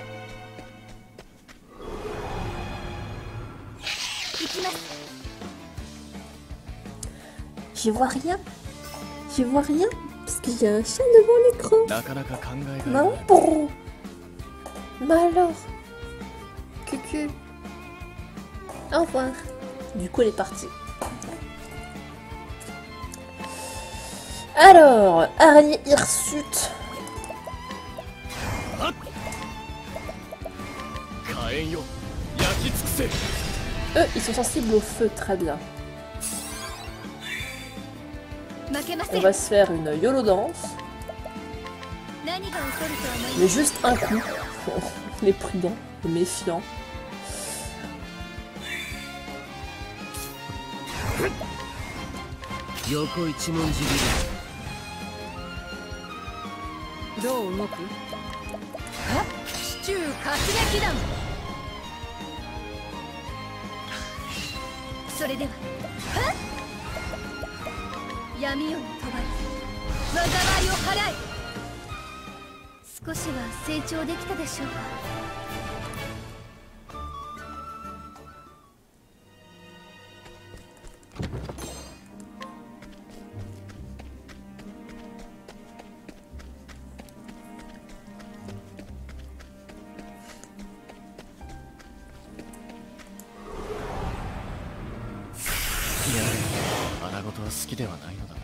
J'y vois rien. J'y vois rien. Parce qu'il y a un chat devant l'écran. なかなか考えがいい Non, pour... Bah alors. Cucu. Au revoir. Du coup, elle est partie. Alors, araignée hirsute. 火炎よ焼き尽くせ Eux, ils sont sensibles au feu, très bien. 負けませ On ん va se faire une YOLO danse. 何が起こると思い Mais juste un coup. Les prudents, les méfiants. 横一文字どう動く？はっシチュー活撃弾。 それでははっ闇夜に飛ばり災いを払い少しは成長できたでしょうかいや穴子とは好きではないのだな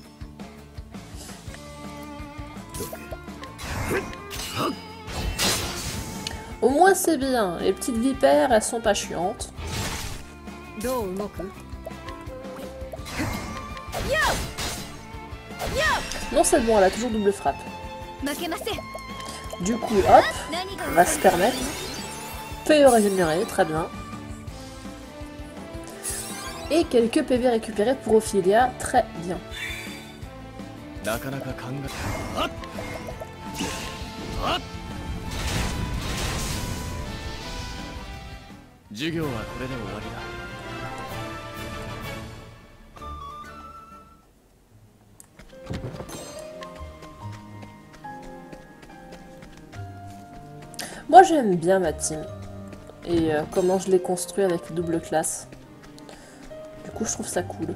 Au moins, c'est bien. Les petites vipères, elles sont pas chiantes. どう動く？ Non, c'est bon, elle a toujours double frappe. 負けません Du coup, hop, 何が on 起 va こ se ると思い permettre. ます P V régénéré, très bien. Et quelques P V récupérés pour Ophelia, très bien. なかなか考えあっあっ授業はこれで終わりだ Moi, j'aime bien ma team. Et euh, comment je l'ai construit avec double classe. Du coup, je trouve ça cool.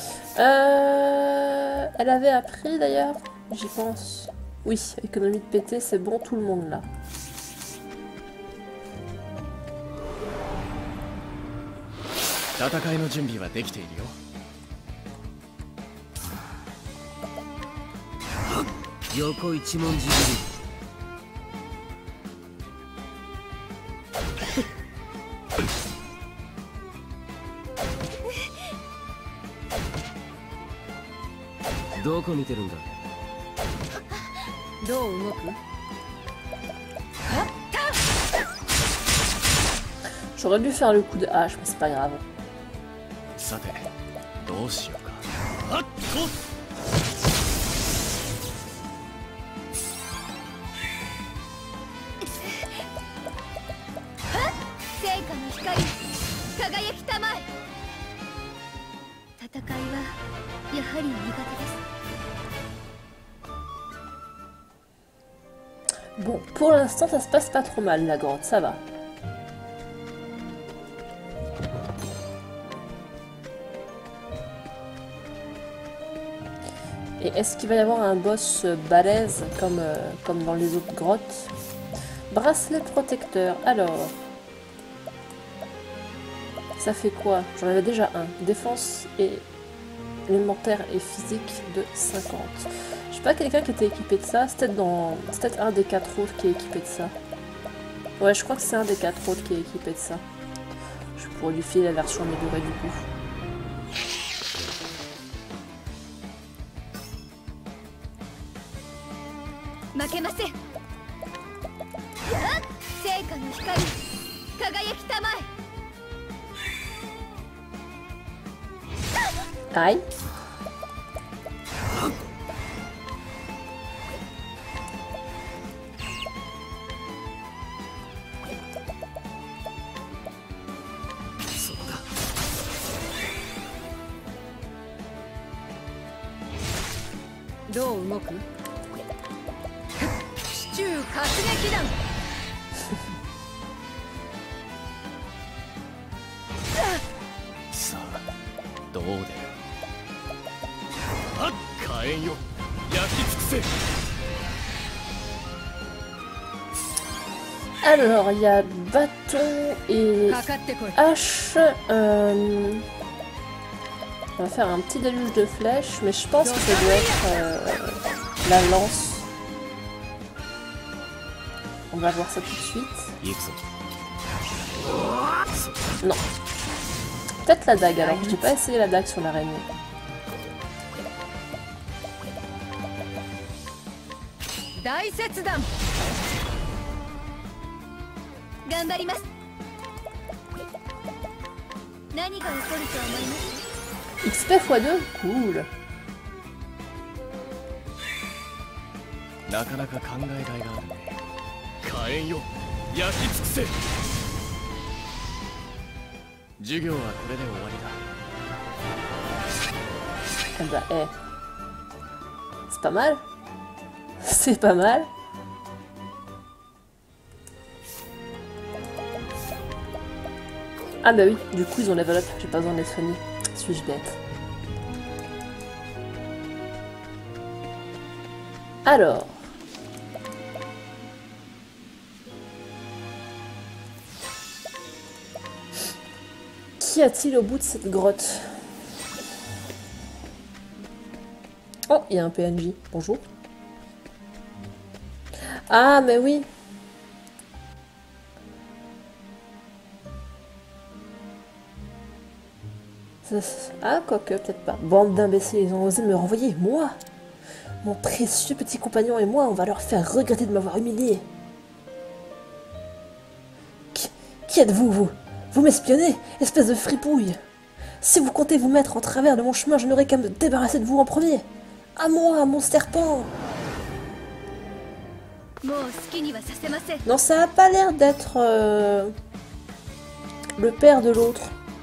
Euh, elle avait appris d'ailleurs, j'y pense. Oui, économie de P T, c'est bon, tout le monde là. 戦いの準備はできているよ横一文字どこ見てるんだどう動く？ J'aurais dû faire le coup de hache, mais c'est pas grave. さてどうしようかあっと聖火の光輝きたまえ戦いはやはり苦手です Bon, pour l'instant, ça se passe pas trop mal, la grotte, ça va. Et est-ce qu'il va y avoir un boss balèze comme, euh, comme dans les autres grottes? Bracelet protecteur, alors... Ça fait quoi? J'en avais déjà un. Défense et élémentaire et physique de cinquante. Je sais pas quelqu'un qui était équipé de ça. C'est peut-être dans... C'est peut-être un des quatre autres qui est équipé de ça. Ouais, je crois que c'est un des quatre autres qui est équipé de ça. Je pourrais lui filer la version améliorée du coup. 負けませんやっ聖火の光輝きたまえ Aïe. どう動く？支柱活撃弾。 さあどうであっ火炎よ焼き尽くせ。 Alors, il y a bâton et かかってこい。 hache. Euh... On va faire un petit déluge de flèches, mais je pense que ça doit être euh, la lance. On va voir ça tout de suite. 行くぞ。 Non. Peut-être la dague, alors j'ai pas essayé la dague sur l'araignée. 大切弾。 頑張ります。何が起こると思います？ X P fois deux? Cool. なかなか考えがいがあるね。火炎よ焼き尽くせ。授業はこれで終わりだ。 Eh bah, eh. C'est pas mal. C'est pas mal. Ah bah oui, du coup ils ont level up, j'ai pas besoin d'être funny. Suis-je bête? Alors... Qu'y a-t-il au bout de cette grotte? Oh, il y a un P N J. Bonjour. Ah, mais oui. Ah, quoique, peut-être pas. Bande d'imbéciles, ils ont osé me renvoyer. Moi, mon précieux petit compagnon et moi, on va leur faire regretter de m'avoir humilié. Qui, qui êtes-vous, vous? Vous m'espionnez, espèce de fripouille. Si vous comptez vous mettre en travers de mon chemin, je n'aurai qu'à me débarrasser de vous en premier. À moi, mon serpent. Non, ça a pas l'air d'être euh, le père de l'autre.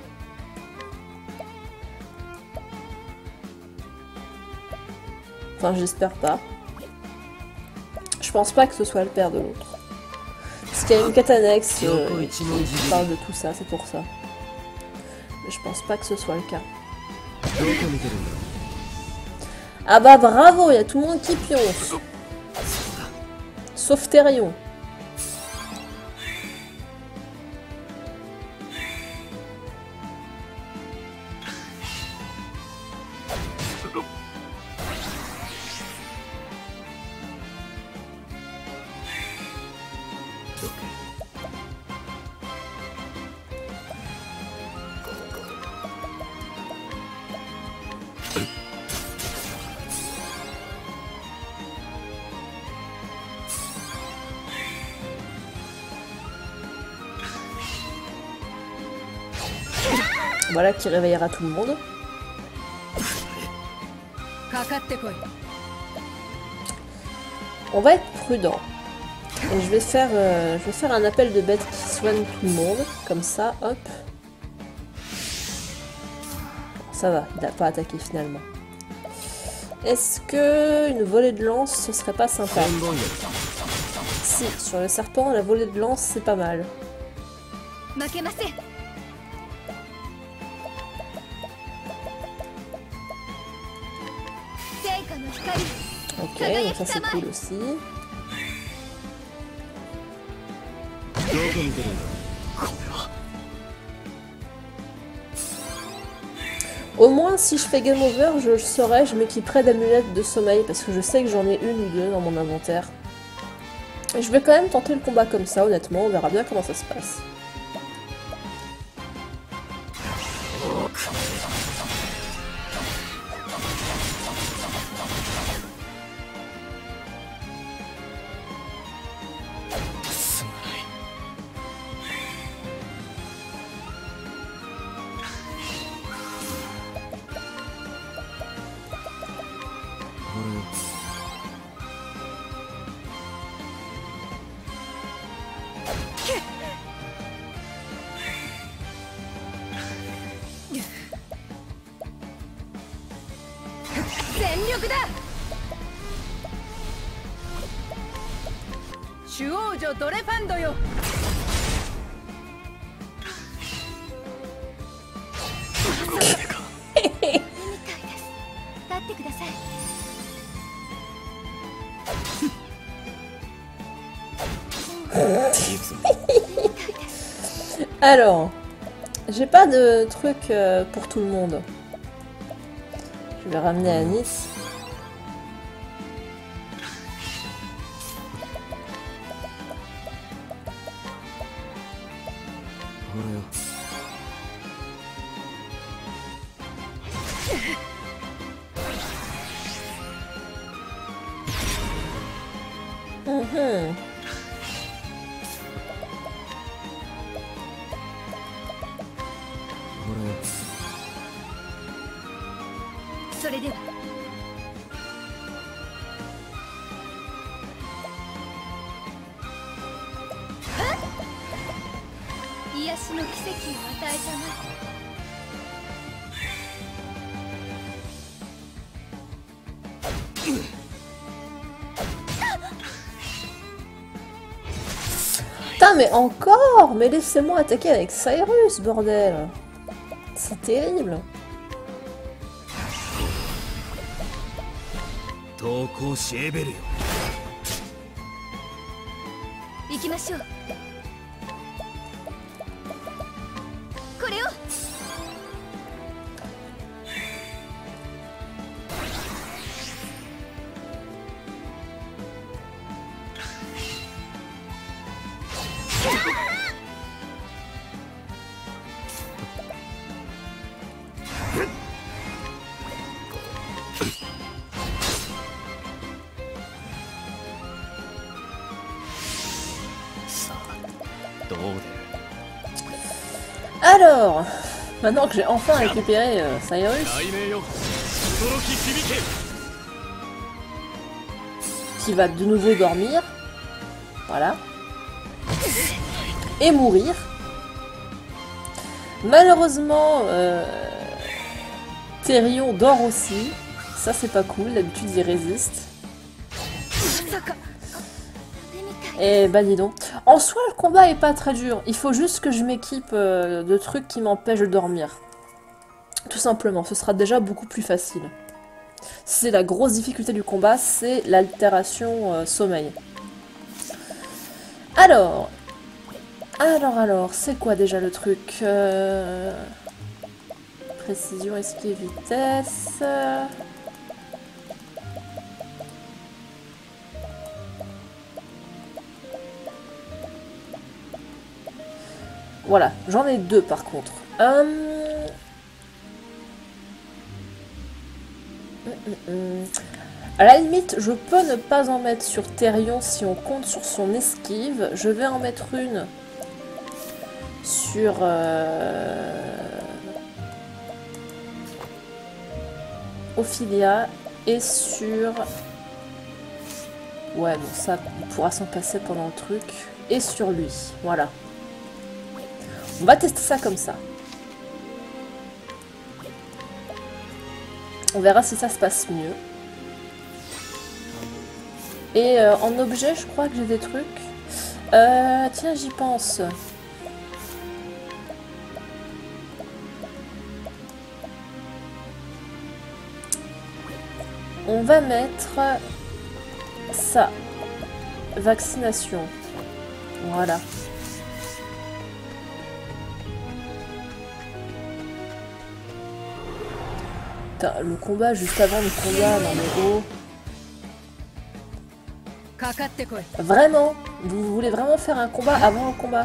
Enfin, j'espère pas. Je pense pas que ce soit le père de l'autre. Parce qu'il y a une quête annexe euh, qui parle de tout ça, c'est pour ça. Mais je pense pas que ce soit le cas. Ah bah bravo, il y a tout le monde qui pionce. Sauf Therion. Voilà qui réveillera tout le monde. On va être prudent. Et je vais faire, euh, je vais faire un appel de bête qui soigne tout le monde. Comme ça, hop. Ça va, il n'a pas attaqué finalement. Est-ce que une volée de lance, ce serait pas sympa? Si, sur le serpent, la volée de lance, c'est pas mal. Ok, donc ça c'est cool aussi. Au moins, si je fais game over, je le saurai, je m'équiperai d'amulettes de sommeil parce que je sais que j'en ai une ou deux dans mon inventaire. Et je vais quand même tenter le combat comme ça, honnêtement, on verra bien comment ça se passe. 女ドレファンドよ。 これか。 みたいです。立ってください。 Alors, j'ai pas de truc euh, pour tout le monde. Je vais ramener Anis. Mhm. それでは癒しの奇跡を与えたまえ。 Putain, mais encore! Mais laissez-moi attaquer avec Cyrus, bordel! C'est terrible! 投稿しエベルよ。 行きましょう。これを。 さあ、どうでる。 Alors, maintenant que j'ai enfin récupéré euh, Cyrus, 雷鳴よ、驚き響け。 qui va de nouveau dormir, voilà, et mourir. Malheureusement, euh, Therion dort aussi, ça c'est pas cool, d'habitude il résiste. Et bah dis donc. En soi, le combat est pas très dur. Il faut juste que je m'équipe euh, de trucs qui m'empêchent de dormir. Tout simplement, ce sera déjà beaucoup plus facile. C'est la grosse difficulté du combat, c'est l'altération euh, sommeil. Alors... Alors, alors, c'est quoi déjà le truc euh... Précision, esquive, vitesse... Voilà, j'en ai deux par contre. Hum... Hum, hum, hum. À la limite, je peux ne pas en mettre sur Therion si on compte sur son esquive. Je vais en mettre une sur... Euh... Ophilia et sur... Ouais, bon, ça, il pourra s'en passer pendant le truc. Et sur lui, voilà. On va tester ça comme ça. On verra si ça se passe mieux. Et euh, en objet, je crois que j'ai des trucs. Euh, tiens, j'y pense. On va mettre ça. Vaccination. Voilà. Putain, le combat juste avant le combat, non mais oh. Vraiment? Vous voulez vraiment faire un combat avant le combat?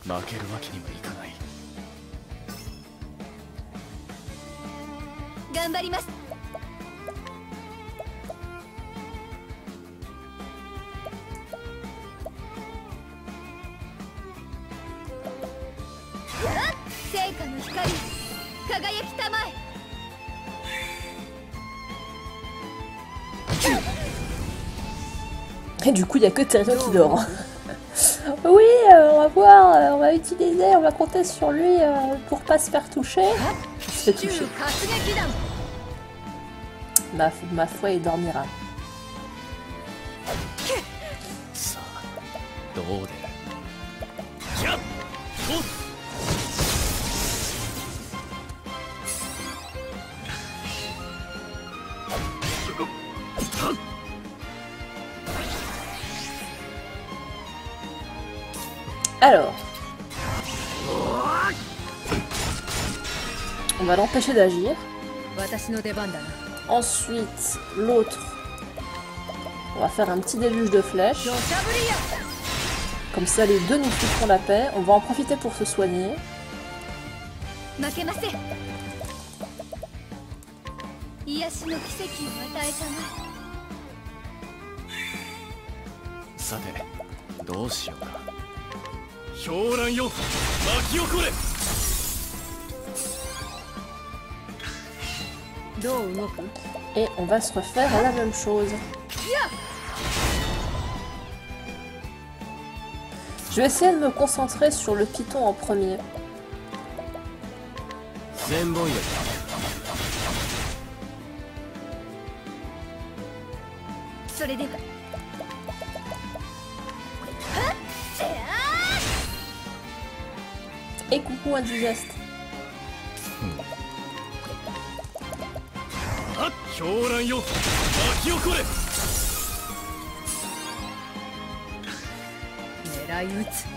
負けるわけにはいかない。 頑張ります。聖火の光、輝きたまえ。 Et du coup, il n'y a que Tyrion qui dort. Oui, euh, on va voir, euh, on va utiliser, on va compter sur lui euh, pour pas se faire toucher. Il se fait toucher. Ma, ma foi, il dormira. さあどうでやっおっ Alors, on va l'empêcher d'agir. 私の出番だな。 Ensuite, l'autre, on va faire un petit déluge de flèches. Comme ça, les deux nous foutront la paix. On va en profiter pour se soigner. 負けません。癒しの奇跡を与えたまえ。 さてどうしようか。狂乱よ巻き起これ。 どう動く？ Et on va se refaire à la même chose. Je vais essayer de me concentrer sur le python en premier. 全本よりそれでは。 Et coucou indigeste. あっ狂乱よ巻き起これ。 狙い撃つ。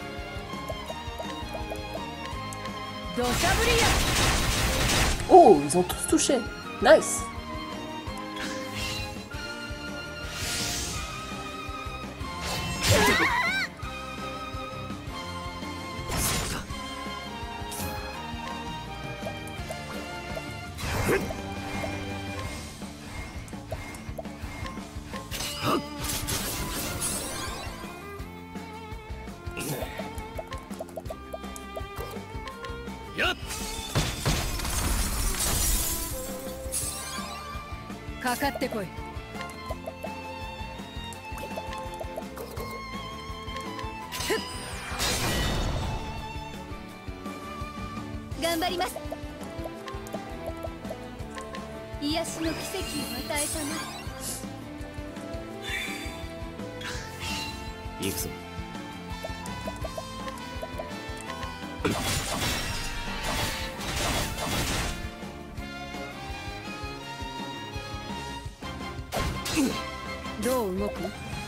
土砂降りや。 Oh, ils ont tous touché. Nice. Ka かかってこい。 頑張ります。癒しの奇跡を与えたま行くぞ。 どう動く？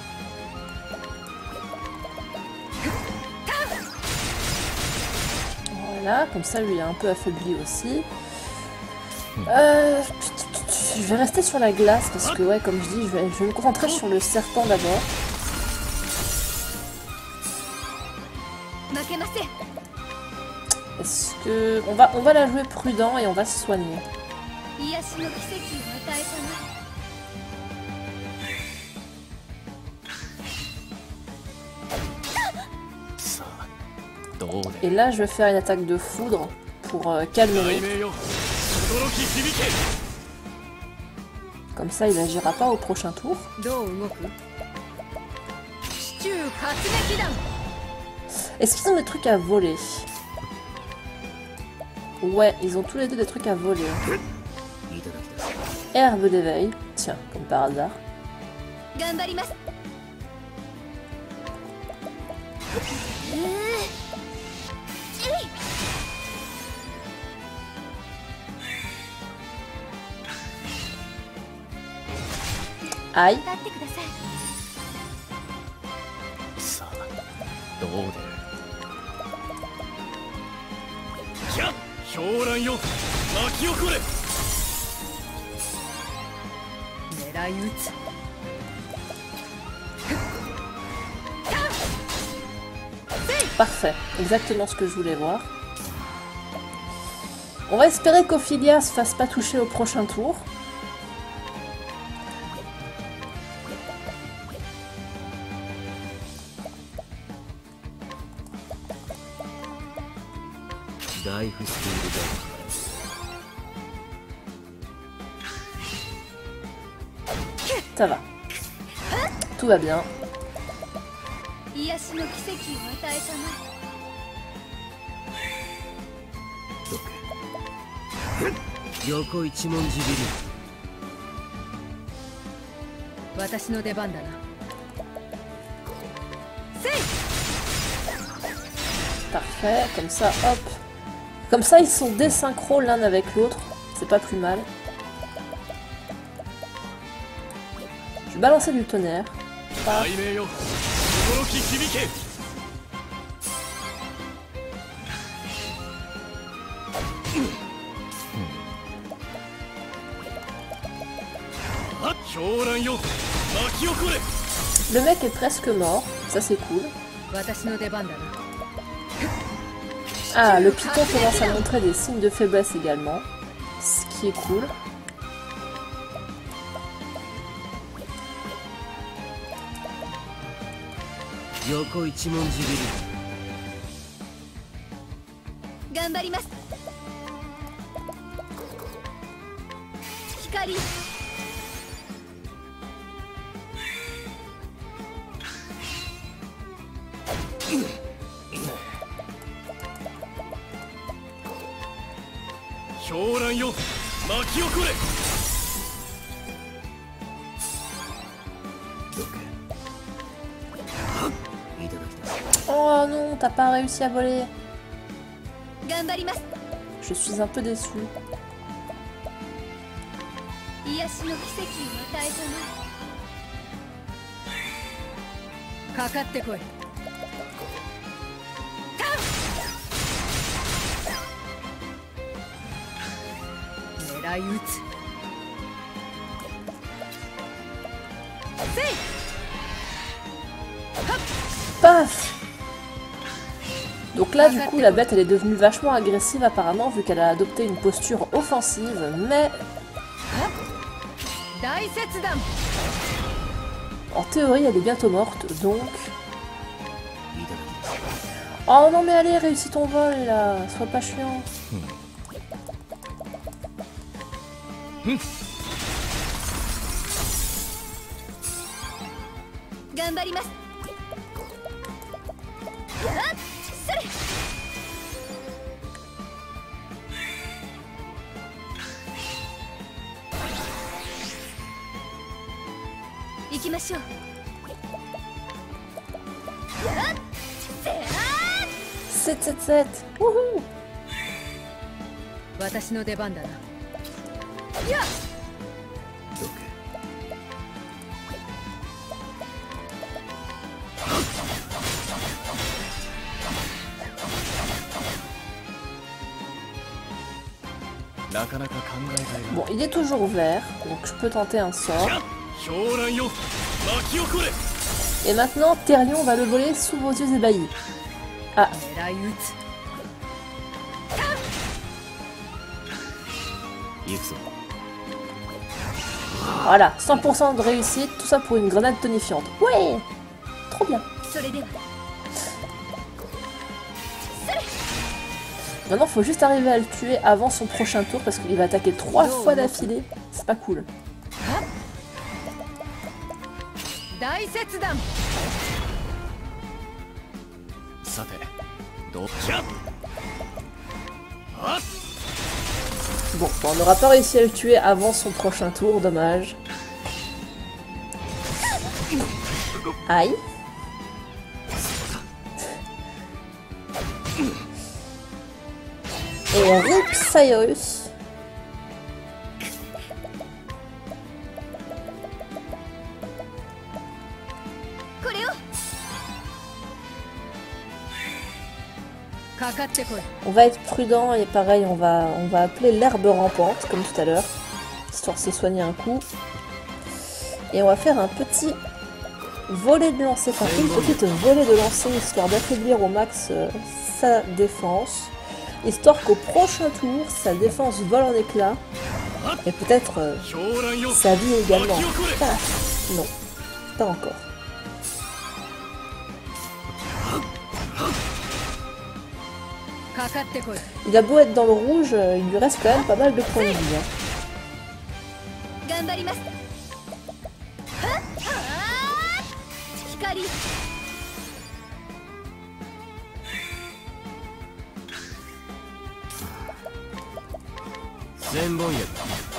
Voilà, comme ça lui est un peu affaibli aussi. Euh, je vais rester sur la glace parce que ouais, comme je dis, je vais, je vais me concentrer sur le serpent d'abord. 負けません。 Est-ce que on va on va la jouer prudent et on va se soigner. 癒しの奇跡を与えたまえ。 Et là, je vais faire une attaque de foudre pour euh, calmer l'autre. Comme ça, il n'agira pas au prochain tour. Est-ce qu'ils ont des trucs à voler? Ouais, ils ont tous les deux des trucs à voler. Herbe d'éveil. Tiens, comme par hasard. Aïe. さあどうでキャッ狂乱よ巻き起これ。 狙い撃つ。 Parfait, exactement ce que je voulais voir. On va espérer qu'Ophilia se fasse pas toucher au prochain tour. Ça va. Tout va bien. 癒しの奇跡を与えたな。 横一文字ビリ。 私の出番だな。 Parfait, comme ça, hop. Comme ça, ils sont désynchro l'un avec l'autre. C'est pas plus mal. Je vais balancer du tonnerre. Ah. Le mec est presque mort, ça c'est cool. Ah, le python commence à montrer des signes de faiblesse également, ce qui est cool. Oh non, t'as pas réussi à voler. Je suis un peu déçue. Paf! Donc là, du coup, la bête, elle est devenue vachement agressive apparemment, vu qu'elle a adopté une posture offensive, mais... En théorie, elle est bientôt morte, donc... Oh non mais allez, réussis ton vol là, sois pas chiant. sept sept sept. Wouhou. Bon, il est toujours vert, donc je peux tenter un sort. Et maintenant, Therion va le voler sous vos yeux ébahis. Ah. Voilà, cent pour cent de réussite, tout ça pour une grenade tonifiante. Ouais, trop bien. Maintenant, faut juste arriver à le tuer avant son prochain tour parce qu'il va attaquer trois fois d'affilée. C'est pas cool. Bon, on n'aura pas réussi à le tuer avant son prochain tour, dommage. Aïe. Et rip Cyrus. On va être prudent et pareil, on va, on va appeler l'herbe rampante, comme tout à l'heure, histoire de se soigner un coup. Et on va faire un petit volée de lancer, enfin une petite volée de lancer, histoire d'affaiblir au max euh, sa défense, histoire qu'au prochain tour, sa défense vole en éclats, et peut-être euh, sa vie également. Paf. Non, pas encore. Il a beau être dans le rouge, euh, il lui reste quand même pas mal de points de vie. Hein. 頑張ります。はっはあ光。 千本薬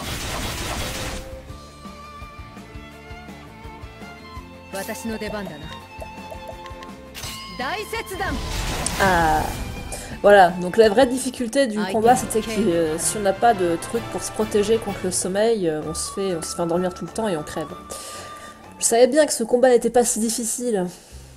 私の出番だな。大切断。 Ah, voilà, donc la vraie difficulté du combat, c'était que euh, si on n'a pas de truc pour se protéger contre le sommeil, euh, on se fait, on se fait endormir tout le temps et on crève. Je savais bien que ce combat n'était pas si difficile.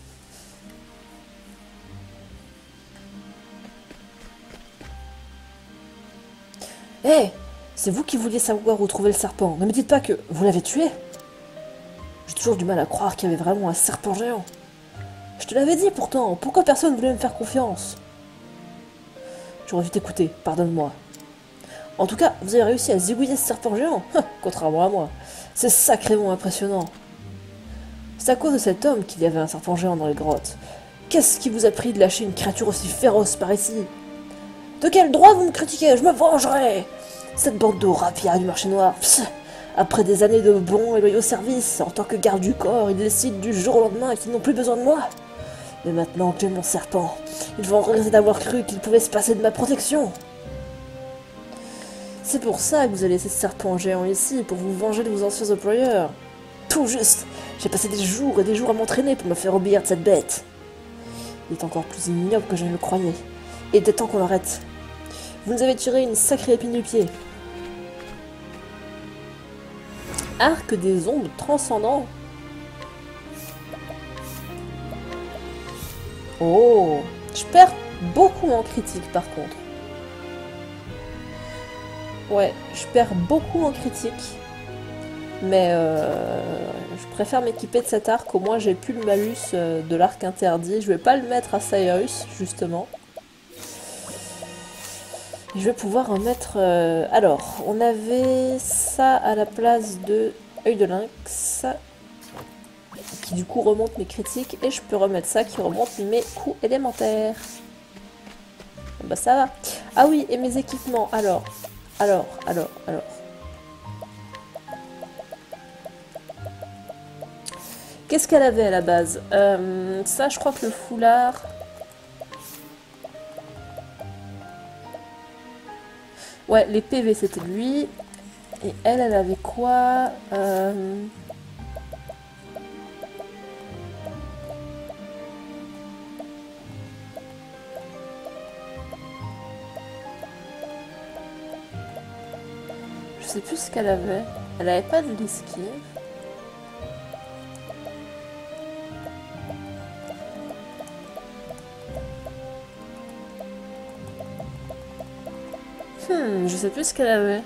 Hé, hey, c'est vous qui vouliez savoir où trouver le serpent. Ne me dites pas que vous l'avez tué. J'ai toujours du mal à croire qu'il y avait vraiment un serpent géant. Je te l'avais dit pourtant, pourquoi personne ne voulait me faire confiance? J'aurais dû t'écouter, pardonne-moi. En tout cas, vous avez réussi à zigouiller ce serpent géant, contrairement à moi. C'est sacrément impressionnant. C'est à cause de cet homme qu'il y avait un serpent géant dans les grottes. Qu'est-ce qui vous a pris de lâcher une créature aussi féroce par ici? De quel droit vous me critiquez? Je me vengerai! Cette bande de rapias du marché noir, pss, après des années de bons et loyaux services, en tant que garde du corps, ils décident du jour au lendemain qu'ils n'ont plus besoin de moi. Mais maintenant que j'ai mon serpent, ils vont regretter d'avoir cru qu'ils pouvaient se passer de ma protection. C'est pour ça que vous avez laissé ce serpent géant ici, pour vous venger de vos anciens employeurs. Tout juste, j'ai passé des jours et des jours à m'entraîner pour me faire obéir de cette bête. Il est encore plus ignoble que je ne le croyais. Et il était temps qu'on l'arrête. Vous nous avez tiré une sacrée épine du pied. Arc des ombres transcendants. Oh, je perds beaucoup en critique par contre. Ouais, je perds beaucoup en critique. Mais euh, je préfère m'équiper de cet arc, au moins j'ai plus le malus euh, de l'arc interdit. Je vais pas le mettre à Cyrus, justement. Je vais pouvoir en mettre... Euh... Alors, on avait ça à la place de œil de lynx, qui du coup remonte mes critiques, et je peux remettre ça qui remonte mes coups élémentaires. Bah ça va. Ah oui, et mes équipements, alors, alors, alors, alors. Qu'est-ce qu'elle avait à la base? euh, Ça, je crois que le foulard... Ouais, les P V c'était lui. Et elle, elle avait quoi? euh... Je sais plus ce qu'elle avait. Elle avait pas de l'esquive. Hmm, je sais plus ce qu'elle avait.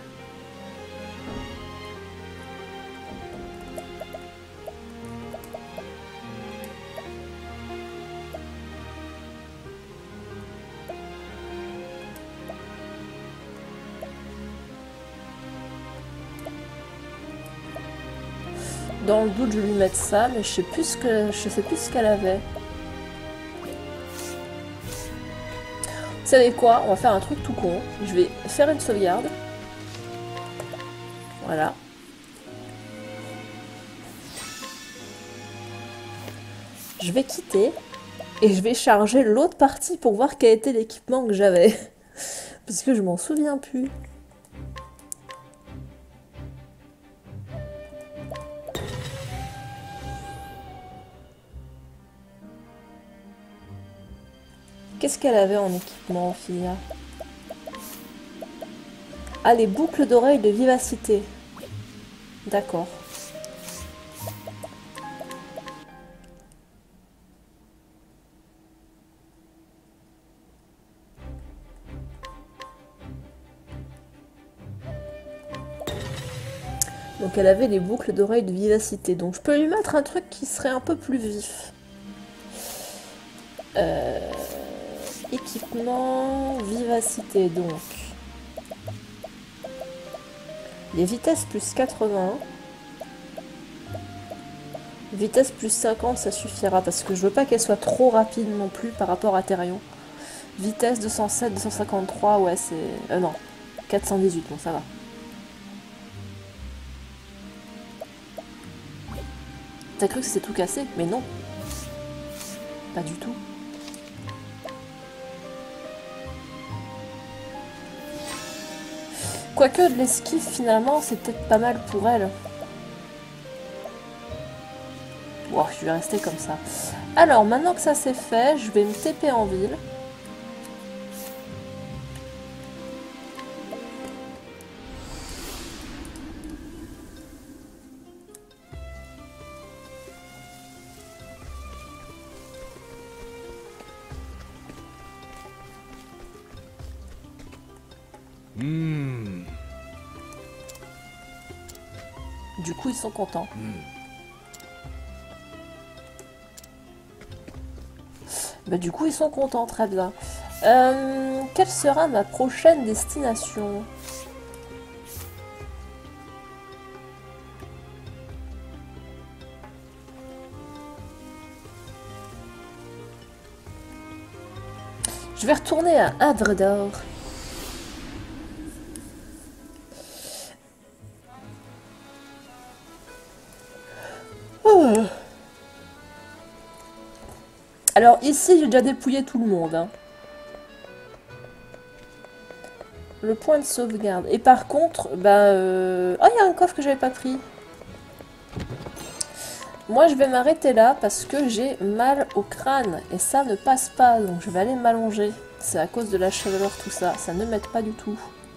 Dans le doute, je vais lui mettre ça, mais je sais plus ce que je sais plus ce qu'elle avait. Vous savez quoi? On va faire un truc tout con. Je vais faire une sauvegarde. Voilà. Je vais quitter et je vais charger l'autre partie pour voir quel était l'équipement que j'avais. Parce que je m'en souviens plus. Qu'est-ce qu'elle avait en équipement, Ophilia? Ah, les boucles d'oreilles de vivacité. D'accord. Donc donc elle avait les boucles d'oreilles de vivacité. Donc je peux lui mettre un truc qui serait un peu plus vif. Euh, équipement, vivacité, donc. Les vitesses plus quatre-vingts. Vitesse plus cinquante, ça suffira parce que je veux pas qu'elle soit trop rapide non plus par rapport à Therion. Vitesse deux cent sept, deux cent cinquante-trois, ouais c'est... Euh, non, quatre cent dix-huit, bon ça va. T'as cru que c'était tout cassé? Mais non. Pas du tout. Quoique de l'esquive finalement, c'est peut-être pas mal pour elle. Bon, je vais rester comme ça. Alors, maintenant que ça c'est fait, je vais me T P en ville. Hmm. Du coup, ils sont contents. Hmm. Bah, du coup, ils sont contents, très bien. Euh, quelle sera ma prochaine destination? Je vais retourner à Hadredor. Oh. Alors ici, j'ai déjà dépouillé tout le monde. Hein. Le point de sauvegarde. Et par contre, bah... Euh... Oh, il y a un coffre que j'avais pas pris. Moi, je vais m'arrêter là parce que j'ai mal au crâne. Et ça ne passe pas, donc je vais aller m'allonger. C'est à cause de la chaleur, tout ça. Ça ne m'aide pas du tout.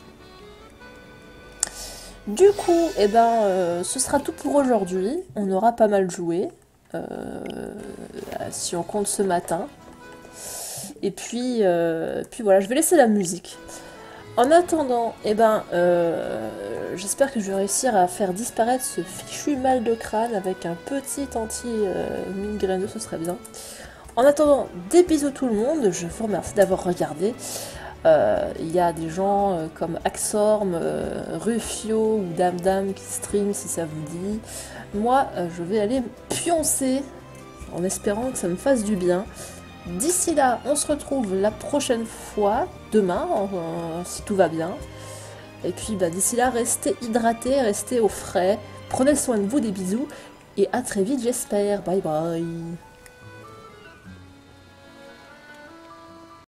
Du coup, eh ben, euh, ce sera tout pour aujourd'hui. On aura pas mal joué. Euh, si on compte ce matin. Et puis, euh, puis voilà, je vais laisser la musique. En attendant, eh ben, euh, j'espère que je vais réussir à faire disparaître ce fichu mal de crâne avec un petit anti-migraineux, ce serait bien. En attendant, des bisous tout le monde, je vous remercie d'avoir regardé. Euh, il y a des gens euh, comme Axorm, euh, Rufio ou Dame Dame qui stream si ça vous dit. Moi, euh, je vais aller pioncer en espérant que ça me fasse du bien. D'ici là, on se retrouve la prochaine fois, demain, euh, si tout va bien. Et puis bah, d'ici là, restez hydratés, restez au frais. Prenez soin de vous, des bisous. Et à très vite, j'espère. Bye bye.